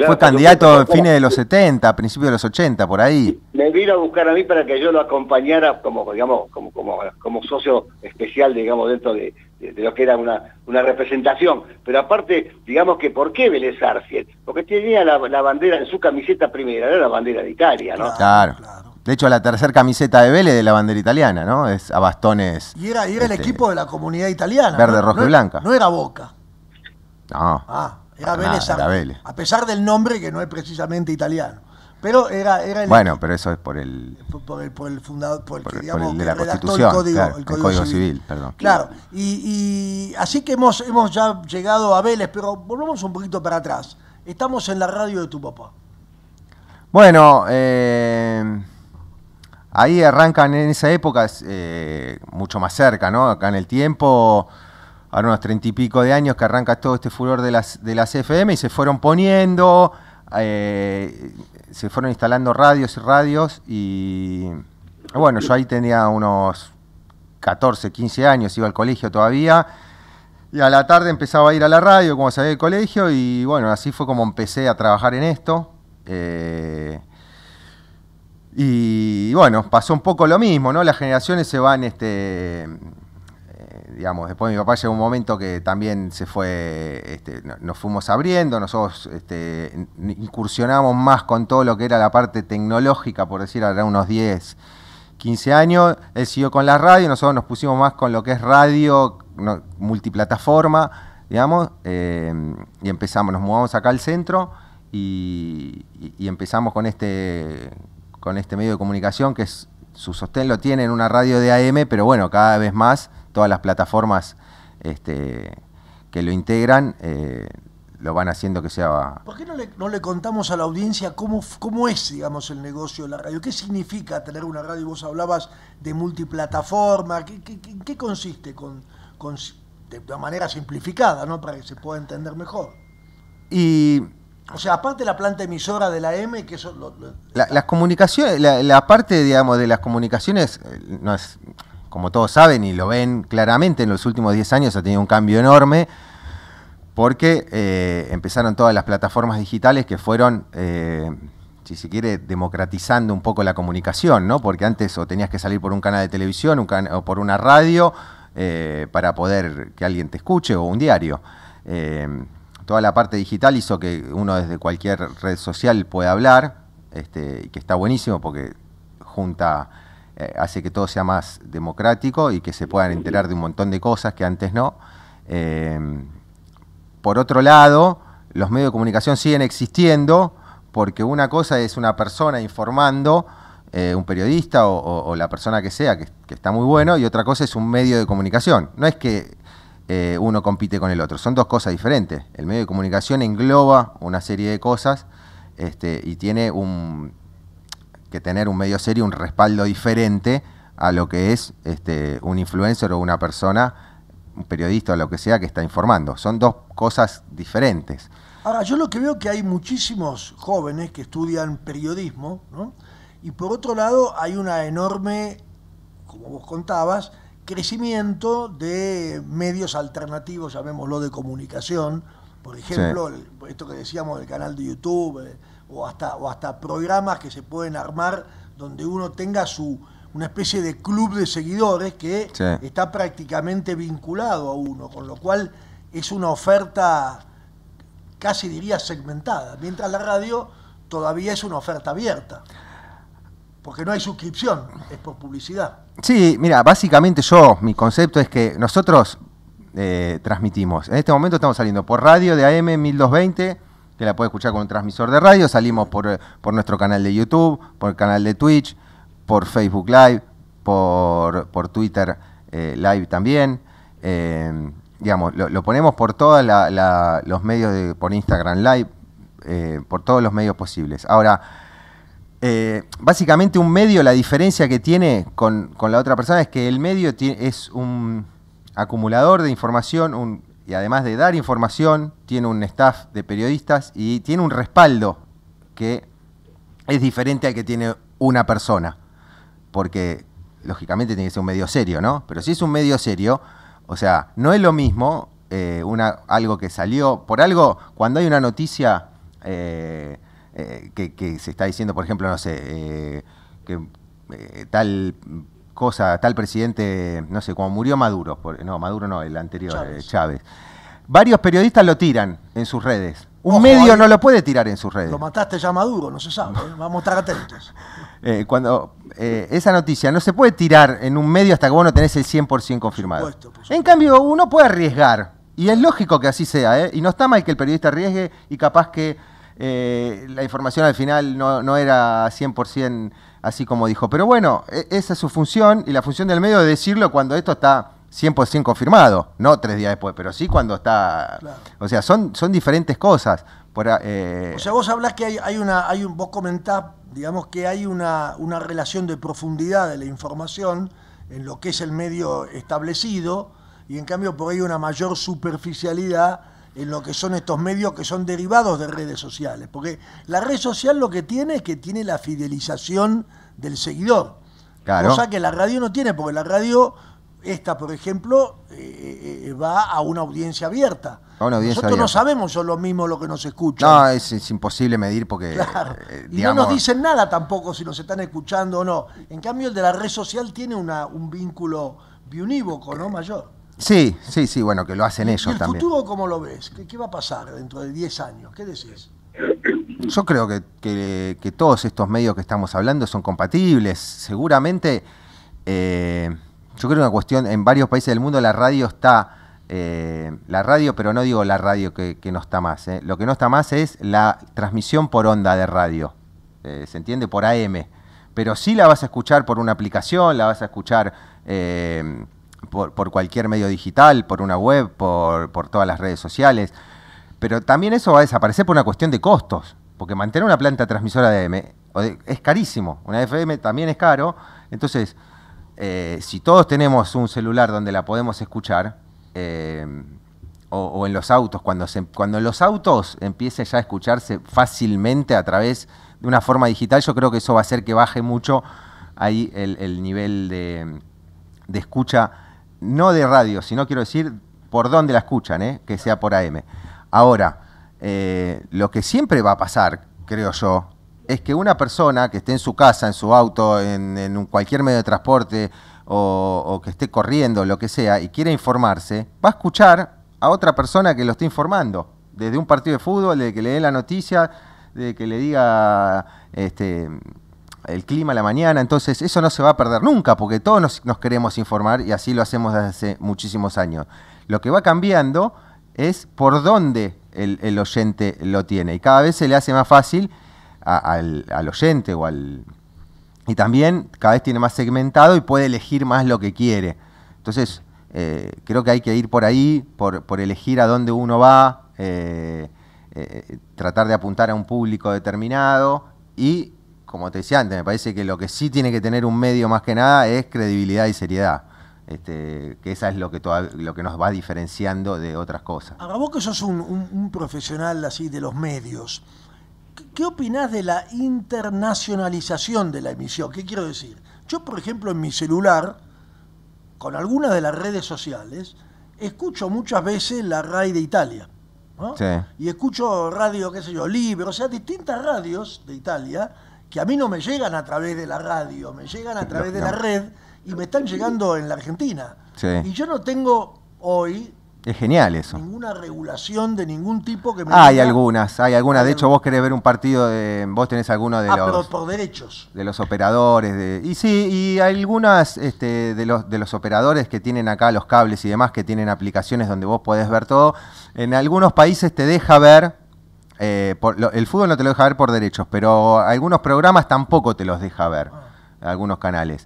Fue candidato en fines de los setenta, principios de los ochenta, por ahí. Me vino a buscar a mí para que yo lo acompañara como, digamos, como, como, como socio especial, digamos, dentro de, de, de lo que era una, una representación. Pero aparte, digamos que ¿por qué Vélez Sarsfield? Porque tenía la, la bandera en su camiseta primera, era la bandera de Italia, ¿no? Claro. claro. De hecho, la tercera camiseta de Vélez de la bandera italiana, ¿no? Es a bastones. Y era, y era este, el equipo de la comunidad italiana. Verde, ¿no? rojo no, y blanca. No era Boca. No. Ah, era Vélez Vélez, era Vélez. A pesar del nombre que no es precisamente italiano. Pero era, era el Bueno, pero eso es por el por, por el por el fundador, por el, por, que, digamos, por el de la que redactó Constitución, el código, claro, el código, el código civil. civil, perdón. Claro. Y, y así que hemos hemos ya llegado a Vélez, pero volvamos un poquito para atrás. Estamos en la radio de tu papá. Bueno, eh, ahí arrancan en esa época, eh, mucho más cerca, ¿no? Acá en el tiempo, ahora unos treinta y pico de años que arranca todo este furor de las, de las F M y se fueron poniendo, eh, se fueron instalando radios y radios y bueno, yo ahí tenía unos catorce, quince años, iba al colegio todavía y a la tarde empezaba a ir a la radio como salía del colegio y bueno, así fue como empecé a trabajar en esto. Eh, y bueno, pasó un poco lo mismo, ¿no? Las generaciones se van, este, eh, digamos, después mi papá llegó un momento que también se fue, este, nos fuimos abriendo, nosotros este, incursionamos más con todo lo que era la parte tecnológica, por decir, ahora unos diez, quince años, él siguió con la radio, nosotros nos pusimos más con lo que es radio, no, multiplataforma, digamos, eh, y empezamos, nos mudamos acá al centro y, y, y empezamos con este... con este medio de comunicación que es, su sostén lo tiene en una radio de A M, pero bueno, cada vez más todas las plataformas este, que lo integran eh, lo van haciendo que sea... ¿Por qué no le, no le contamos a la audiencia cómo, cómo es, digamos, el negocio de la radio? ¿Qué significa tener una radio? Vos hablabas de multiplataforma. ¿Qué, qué, qué, qué consiste con, con, de una manera simplificada, ¿no? Para que se pueda entender mejor? Y... O sea, aparte de la planta emisora de la M, que eso... Lo, lo, la, las comunicaciones, la, la parte, digamos, de las comunicaciones, no es, como todos saben y lo ven claramente, en los últimos diez años ha tenido un cambio enorme, porque eh, empezaron todas las plataformas digitales que fueron, eh, si se quiere, democratizando un poco la comunicación, ¿no? Porque antes o tenías que salir por un canal de televisión un can o por una radio eh, para poder que alguien te escuche, o un diario. Eh, Toda la parte digital hizo que uno desde cualquier red social pueda hablar, este, y que está buenísimo porque junta, eh, hace que todo sea más democrático y que se puedan enterar de un montón de cosas que antes no. Eh, por otro lado, los medios de comunicación siguen existiendo porque una cosa es una persona informando, eh, un periodista o, o, o la persona que sea, que, que está muy bueno, y otra cosa es un medio de comunicación. No es que Eh, uno compite con el otro, son dos cosas diferentes. El medio de comunicación engloba una serie de cosas este, y tiene un, que tener un medio serio, un respaldo diferente a lo que es este, un influencer o una persona, un periodista o lo que sea que está informando. Son dos cosas diferentes. Ahora, yo lo que veo es que hay muchísimos jóvenes que estudian periodismo, ¿no? Y por otro lado hay una enorme, como vos contabas, crecimiento de medios alternativos, llamémoslo de comunicación, por ejemplo, sí. el, esto que decíamos del canal de YouTube, eh, o, hasta, o hasta programas que se pueden armar donde uno tenga su una especie de club de seguidores que sí. está prácticamente vinculado a uno, con lo cual es una oferta casi diría segmentada, mientras la radio todavía es una oferta abierta. Porque no hay suscripción, es por publicidad. Sí, mira, básicamente yo, mi concepto es que nosotros eh, transmitimos. En este momento estamos saliendo por radio de A M mil doscientos veinte, que la puede escuchar con un transmisor de radio. Salimos por, por nuestro canal de YouTube, por el canal de Twitch, por Facebook Live, por, por Twitter eh, Live también. Eh, digamos, lo, lo ponemos por todos la, la, los medios, de, por Instagram Live, eh, por todos los medios posibles. Ahora, Eh, básicamente un medio, la diferencia que tiene con, con la otra persona es que el medio tiene, es un acumulador de información un, y además de dar información, tiene un staff de periodistas y tiene un respaldo que es diferente al que tiene una persona, porque lógicamente tiene que ser un medio serio, ¿no? Pero si es un medio serio, o sea, no es lo mismo eh, una, algo que salió, por algo, cuando hay una noticia eh, eh, que, que se está diciendo, por ejemplo, no sé, eh, que eh, tal cosa, tal presidente, no sé, como murió Maduro, por, no, Maduro no, el anterior, Chávez. Eh, Chávez. Varios periodistas lo tiran en sus redes. Un Ojo, medio ahí, no lo puede tirar en sus redes. Lo mataste ya Maduro, no se sabe, ¿eh? Vamos a estar atentos. Eh, cuando eh, esa noticia no se puede tirar en un medio hasta que vos no tenés el cien por ciento confirmado. Por supuesto, por supuesto. En cambio, uno puede arriesgar, y es lógico que así sea, ¿eh? Y no está mal que el periodista arriesgue, y capaz que eh, la información al final no, no era cien por ciento así como dijo. Pero bueno, esa es su función, y la función del medio es decirlo cuando esto está cien por ciento confirmado, no tres días después, pero sí cuando está... Claro. O sea, son, son diferentes cosas. Por, eh... O sea, vos hablás que hay, hay una... Hay un, vos comentás, digamos, que hay una, una relación de profundidad de la información en lo que es el medio establecido, y en cambio por ahí una mayor superficialidad en lo que son estos medios que son derivados de redes sociales. Porque la red social lo que tiene es que tiene la fidelización del seguidor. Claro. Cosa que la radio no tiene, porque la radio... Esta, por ejemplo, eh, eh, va a una audiencia abierta. A una audiencia Nosotros abierta. No sabemos son lo mismo lo que nos escuchan. No, es, es imposible medir porque... Claro. Eh, y digamos... no nos dicen nada tampoco si nos están escuchando o no. En cambio, el de la red social tiene una, un vínculo biunívoco, ¿no? Mayor. Sí, sí, sí, bueno, que lo hacen ¿Y, ellos ¿Y el también. ¿El futuro cómo lo ves? ¿Qué, ¿Qué va a pasar dentro de diez años? ¿Qué decís? Yo creo que, que, que todos estos medios que estamos hablando son compatibles. Seguramente... Eh, Yo creo que una cuestión, en varios países del mundo la radio está, eh, la radio, pero no digo la radio que, que no está más, eh. Lo que no está más es la transmisión por onda de radio, eh, ¿se entiende? Por A M, pero sí la vas a escuchar por una aplicación, la vas a escuchar eh, por, por cualquier medio digital, por una web, por, por todas las redes sociales, pero también eso va a desaparecer por una cuestión de costos, porque mantener una planta transmisora de A M es carísimo, una F M también es caro, entonces... Eh, si todos tenemos un celular donde la podemos escuchar, eh, o, o en los autos, cuando, se, cuando los autos empiecen ya a escucharse fácilmente a través de una forma digital, yo creo que eso va a hacer que baje mucho ahí el, el nivel de, de escucha, no de radio, sino quiero decir por dónde la escuchan, ¿eh? Que sea por A M. Ahora, eh, lo que siempre va a pasar, creo yo, es que una persona que esté en su casa, en su auto, en, en un cualquier medio de transporte o, o que esté corriendo, lo que sea, y quiera informarse, va a escuchar a otra persona que lo esté informando, desde un partido de fútbol, de que le dé la noticia, de que le diga este, el clima a la mañana. Entonces eso no se va a perder nunca, porque todos nos, nos queremos informar y así lo hacemos desde hace muchísimos años. Lo que va cambiando es por dónde el, el oyente lo tiene, y cada vez se le hace más fácil A, al, al oyente o al... Y también cada vez tiene más segmentado y puede elegir más lo que quiere. Entonces, eh, creo que hay que ir por ahí, por, por elegir a dónde uno va, eh, eh, tratar de apuntar a un público determinado y, como te decía antes, me parece que lo que sí tiene que tener un medio más que nada es credibilidad y seriedad. Este, que esa es lo que, toda, lo que nos va diferenciando de otras cosas. Ahora, vos que sos un, un, un profesional así de los medios, ¿qué opinás de la internacionalización de la emisión? ¿Qué quiero decir? Yo, por ejemplo, en mi celular, con algunas de las redes sociales, escucho muchas veces la RAI de Italia, ¿no? Sí. Y escucho radio, qué sé yo, Libre, o sea, distintas radios de Italia que a mí no me llegan a través de la radio, me llegan a través de la red y me están llegando en la Argentina. Sí. Y yo no tengo hoy... Es genial eso. Ninguna regulación de ningún tipo que me... Ah, hay algunas, hay algunas. De hecho, vos querés ver un partido de... Vos tenés alguno de ah, los... pero por derechos. De los operadores. De, y sí, y algunas este, de, los, de los operadores que tienen acá los cables y demás, que tienen aplicaciones donde vos podés ver todo. En algunos países te deja ver... Eh, por, lo, el fútbol no te lo deja ver por derechos, pero algunos programas tampoco te los deja ver. Ah. Algunos canales.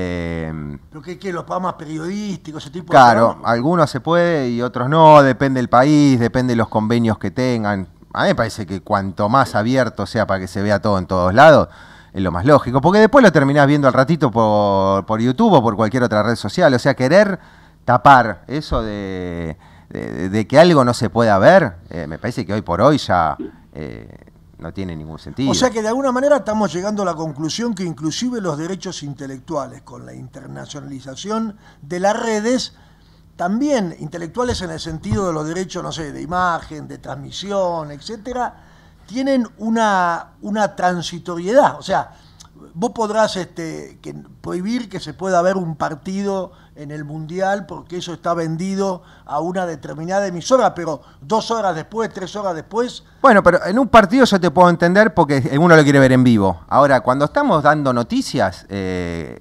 Eh, ¿Pero qué, qué? ¿Los programas periodísticos, ese tipo claro, de programas? Algunos se puede y otros no, depende del país, depende de los convenios que tengan. A mí me parece que cuanto más abierto sea para que se vea todo en todos lados, es lo más lógico, porque después lo terminás viendo al ratito por, por YouTube o por cualquier otra red social. O sea, querer tapar eso de, de, de que algo no se pueda ver, eh, me parece que hoy por hoy ya... Eh, no tiene ningún sentido. O sea que de alguna manera estamos llegando a la conclusión que inclusive los derechos intelectuales, con la internacionalización de las redes, también intelectuales en el sentido de los derechos, no sé, de imagen, de transmisión, etcétera, tienen una, una transitoriedad, o sea, vos podrás este, que, prohibir que se pueda ver un partido en el Mundial porque eso está vendido a una determinada emisora, pero dos horas después, tres horas después... Bueno, pero en un partido yo te puedo entender porque uno lo quiere ver en vivo. Ahora, cuando estamos dando noticias, eh,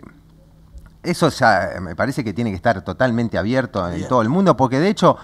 eso ya me parece que tiene que estar totalmente abierto en Bien. todo el mundo, porque de hecho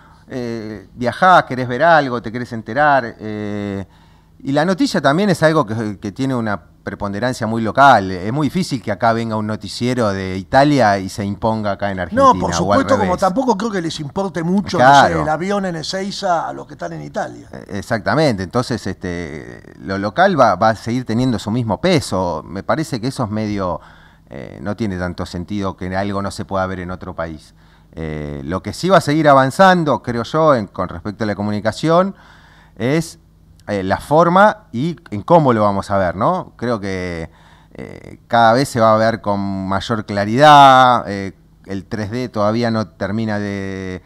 eh, viajás, querés ver algo, te querés enterar, eh, y la noticia también es algo que, que tiene una preponderancia muy local. Es muy difícil que acá venga un noticiero de Italia y se imponga acá en Argentina. No, por supuesto, como tampoco creo que les importe mucho claro. no sé, el avión en Ezeiza a los que están en Italia. Exactamente, entonces este, lo local va, va a seguir teniendo su mismo peso. Me parece que eso es medio, eh, no tiene tanto sentido que algo no se pueda ver en otro país. Eh, lo que sí va a seguir avanzando, creo yo, en, con respecto a la comunicación, es Eh, la forma y en cómo lo vamos a ver, ¿no? Creo que eh, cada vez se va a ver con mayor claridad, eh, el tres D todavía no termina de,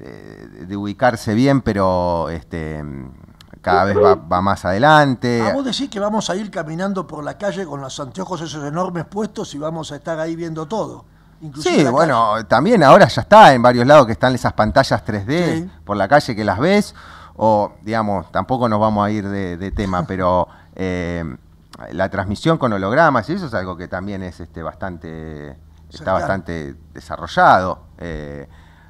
de, de ubicarse bien, pero este, cada vez va, va más adelante. Ah, vos decís que vamos a ir caminando por la calle con los anteojos esos enormes puestos y vamos a estar ahí viendo todo. Sí, bueno, calle. También ahora ya está en varios lados que están esas pantallas tres D sí. por la calle que las ves. O, digamos, tampoco nos vamos a ir de, de tema, pero eh, la transmisión con hologramas, y eso es algo que también es este, bastante, está bastante desarrollado. Eh,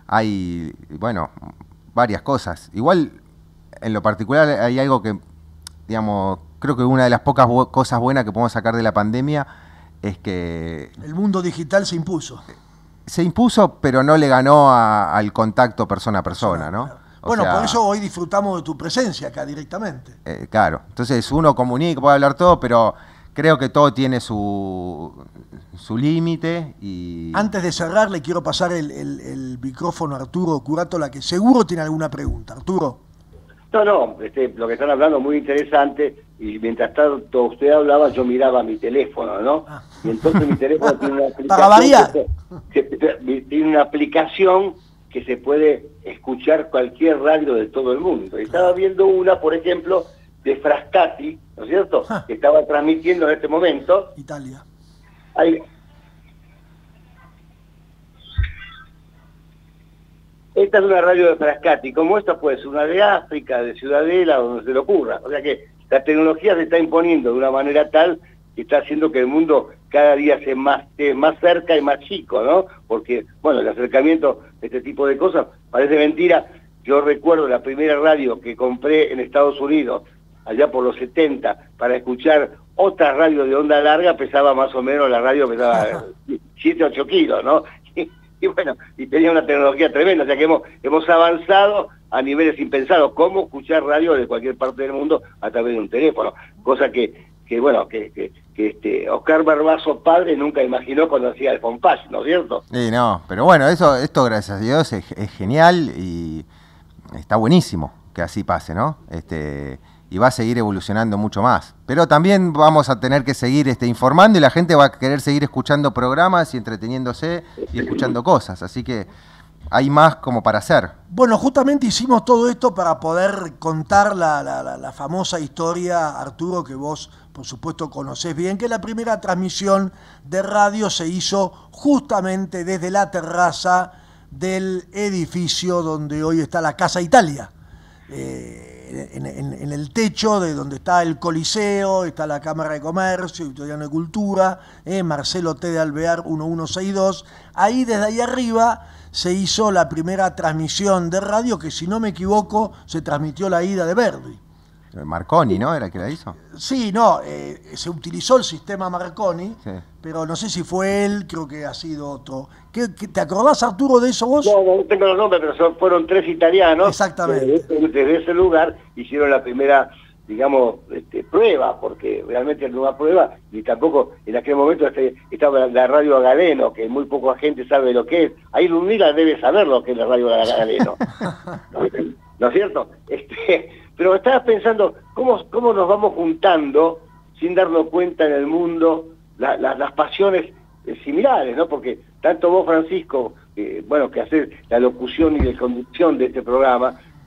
hay, bueno, varias cosas. Igual, en lo particular, hay algo que, digamos, creo que una de las pocas bu- cosas buenas que podemos sacar de la pandemia es que... El mundo digital se impuso. Se impuso, pero no le ganó a, al contacto persona a persona, ¿no? Claro. Bueno, sea, por eso hoy disfrutamos de tu presencia acá directamente. Eh, claro, entonces uno comunica, puede hablar todo, pero creo que todo tiene su, su límite. Y antes de cerrar, le quiero pasar el, el, el micrófono a Arturo Curátola, que seguro tiene alguna pregunta. Arturo. No, no, este, lo que están hablando es muy interesante, y mientras tanto usted hablaba, yo miraba mi teléfono, ¿no? Ah. Y entonces mi teléfono tiene una aplicación... Para variar. Que, que, tiene una aplicación que se puede escuchar cualquier radio de todo el mundo. Estaba viendo una, por ejemplo, de Frascati, ¿no es cierto?, ah. que estaba transmitiendo en este momento. Italia. Ahí. Esta es una radio de Frascati, como esta puede ser una de África, de Ciudadela, donde se le ocurra. O sea que la tecnología se está imponiendo de una manera tal que está haciendo que el mundo cada día se más, esté más cerca y más chico, ¿no? Porque, bueno, el acercamiento de este tipo de cosas parece mentira. Yo recuerdo la primera radio que compré en Estados Unidos, allá por los setenta, para escuchar otra radio de onda larga, pesaba más o menos, la radio pesaba siete, ocho kilos, ¿no? Y, y bueno, y tenía una tecnología tremenda, o sea que hemos, hemos avanzado a niveles impensados, cómo escuchar radio de cualquier parte del mundo a través de un teléfono, cosa que, que bueno, que, que, que este Oscar Barbazo padre nunca imaginó cuando hacía el Pompage, ¿no es cierto? Sí, no, pero bueno, eso, esto gracias a Dios es, es genial y está buenísimo que así pase, ¿no? Este, y va a seguir evolucionando mucho más. Pero también vamos a tener que seguir este, informando y la gente va a querer seguir escuchando programas y entreteniéndose y escuchando cosas, así que hay más como para hacer. Bueno, justamente hicimos todo esto para poder contar la, la, la, la famosa historia, Arturo, que vos por supuesto conocés bien, que la primera transmisión de radio se hizo justamente desde la terraza del edificio donde hoy está la Casa Italia. Eh, en, en, en el techo de donde está el Coliseo, está la Cámara de Comercio, Italiano de Cultura, eh, Marcelo T. de Alvear uno uno seis dos. Ahí, desde ahí arriba, se hizo la primera transmisión de radio, que si no me equivoco, se transmitió la ida de Verdi. Marconi, ¿no? ¿Era el que la hizo? Sí, no, eh, se utilizó el sistema Marconi, sí. Pero no sé si fue él, creo que ha sido otro. ¿Qué, qué, ¿Te acordás, Arturo, de eso vos? No, no tengo los nombres, pero son, fueron tres italianos. Exactamente. Desde, desde ese lugar hicieron la primera, digamos, este, prueba, porque realmente no una prueba, y tampoco en aquel momento este, estaba la radio Galeno, que muy poca gente sabe lo que es. Ahí Lumira debe saber lo que es la radio Galeno. ¿No, ¿No es cierto? Este, pero estaba pensando, ¿cómo, cómo nos vamos juntando, sin darnos cuenta en el mundo, la, la, las pasiones eh, similares, ¿no? Porque tanto vos, Francisco, eh, bueno, que haces la locución y la conducción de este programa,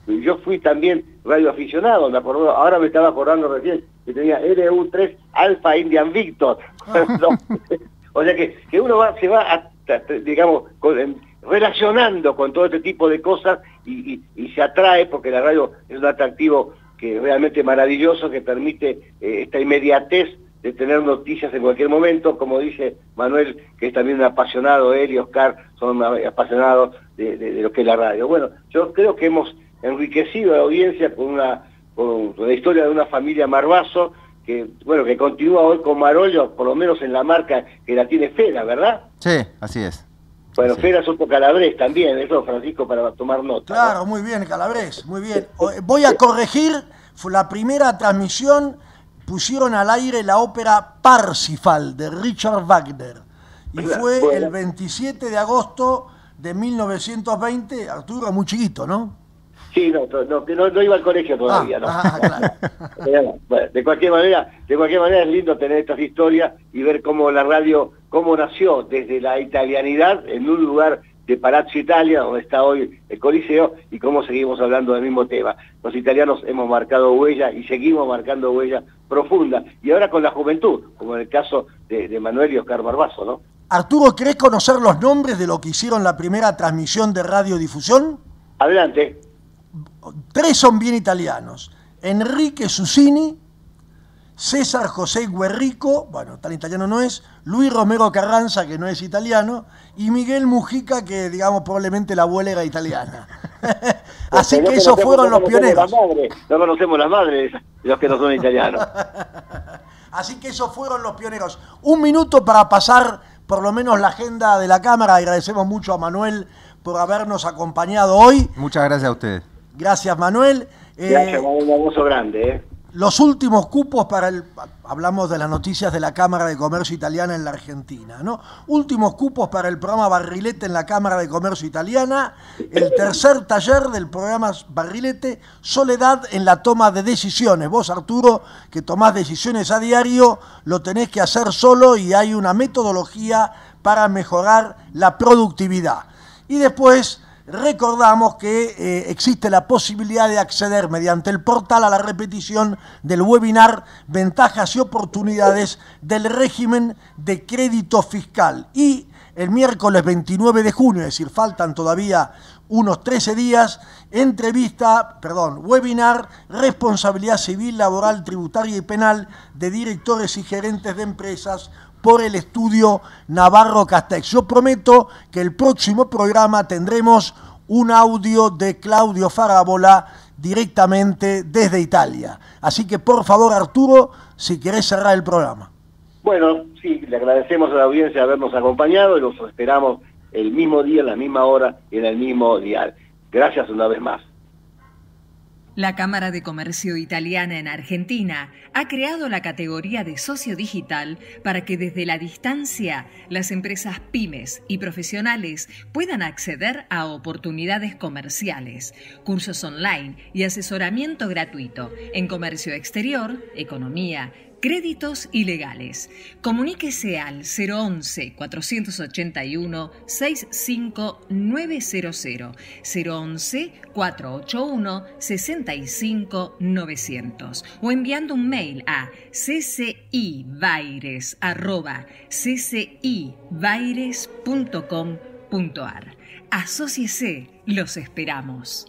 yo fui también radioaficionado, me acuerdo, ahora me estaba acordando recién que tenía L U tres Alpha Indian Victor. No, o sea que, que uno va, se va, a, digamos, con, relacionando con todo este tipo de cosas y, y, y se atrae, porque la radio es un atractivo que es realmente maravilloso, que permite eh, esta inmediatez de tener noticias en cualquier momento, como dice Manuel, que es también un apasionado, él y Oscar son apasionados de, de, de lo que es la radio. Bueno, yo creo que hemos enriquecido a la audiencia con una con la historia de una familia Marvazo, que bueno, que continúa hoy con Marolio, por lo menos en la marca que la tiene Fera, ¿verdad? Sí, así es. Bueno, así Fera es otro Calabrés también, eso, Francisco, para tomar nota. Claro, ¿no? muy bien, Calabrés, muy bien. Voy a corregir, fue la primera transmisión, pusieron al aire la ópera Parsifal de Richard Wagner, y fue bueno. el veintisiete de agosto de mil novecientos veinte, Arturo, muy chiquito, ¿no? Sí, no, no, no, no iba al colegio todavía, ah, ¿no? Ah, claro. Bueno, de cualquier manera, de cualquier manera es lindo tener estas historias y ver cómo la radio, cómo nació desde la italianidad en un lugar de Palazzo Italia, donde está hoy el Coliseo, y cómo seguimos hablando del mismo tema. Los italianos hemos marcado huella y seguimos marcando huella profunda, y ahora con la juventud, como en el caso de, de Manuel y Oscar Marvazo, ¿no? Arturo, ¿querés conocer los nombres de lo que hicieron la primera transmisión de radiodifusión? Adelante. Tres son bien italianos: Enrique Susini, César José Guerrico, bueno, tan italiano no es, Luis Romero Carranza, que no es italiano, y Miguel Mujica, que digamos probablemente la abuela era italiana. Así que esos fueron los pioneros. No conocemos las madres de los que no son italianos. Así que esos fueron los pioneros. Un minuto para pasar por lo menos la agenda de la Cámara. Agradecemos mucho a Manuel por habernos acompañado hoy. Muchas gracias a ustedes. Gracias, Manuel. Gracias, eh, Manuel, un abrazo grande. Eh. Los últimos cupos para el... Hablamos de las noticias de la Cámara de Comercio Italiana en la Argentina, ¿no? Últimos cupos para el programa Barrilete en la Cámara de Comercio Italiana. El tercer taller del programa Barrilete, Soledad en la toma de decisiones. Vos, Arturo, que tomás decisiones a diario, lo tenés que hacer solo y hay una metodología para mejorar la productividad. Y después... recordamos que eh, existe la posibilidad de acceder mediante el portal a la repetición del webinar Ventajas y oportunidades del régimen de crédito fiscal. Y el miércoles veintinueve de junio, es decir, faltan todavía unos trece días, entrevista, perdón, webinar Responsabilidad Civil, Laboral, Tributaria y Penal de Directores y Gerentes de Empresas por el estudio Navarro Castex. Yo prometo que el próximo programa tendremos un audio de Claudio Farabola directamente desde Italia. Así que por favor, Arturo, si querés cerrar el programa. Bueno, sí, le agradecemos a la audiencia habernos acompañado y los esperamos el mismo día, en la misma hora y en el mismo dial. Gracias una vez más. La Cámara de Comercio Italiana en Argentina ha creado la categoría de socio digital para que desde la distancia las empresas pymes y profesionales puedan acceder a oportunidades comerciales, cursos online y asesoramiento gratuito en comercio exterior, economía, créditos y legales. Comuníquese al cero once, cuatrocientos ochenta y uno, sesenta y cinco novecientos, cero once, cuatrocientos ochenta y uno, sesenta y cinco novecientos o enviando un mail a ccibaires arroba ccibaires punto com punto ar. Asóciese, los esperamos.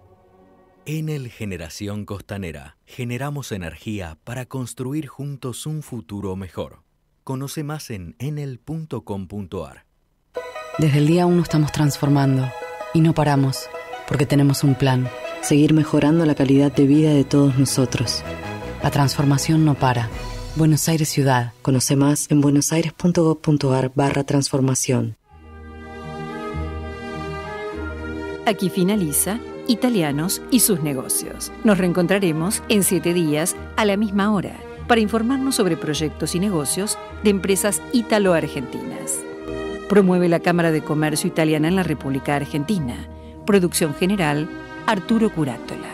Enel Generación Costanera. Generamos energía para construir juntos un futuro mejor. Conoce más en enel punto com punto ar. Desde el día uno estamos transformando y no paramos, porque tenemos un plan: seguir mejorando la calidad de vida de todos nosotros. La transformación no para. Buenos Aires Ciudad. Conoce más en buenosaires punto gob punto ar barra transformación. Aquí finaliza Italianos y sus negocios. Nos reencontraremos en siete días a la misma hora para informarnos sobre proyectos y negocios de empresas ítalo-argentinas. Promueve la Cámara de Comercio Italiana en la República Argentina. Producción general, Arturo Curátola.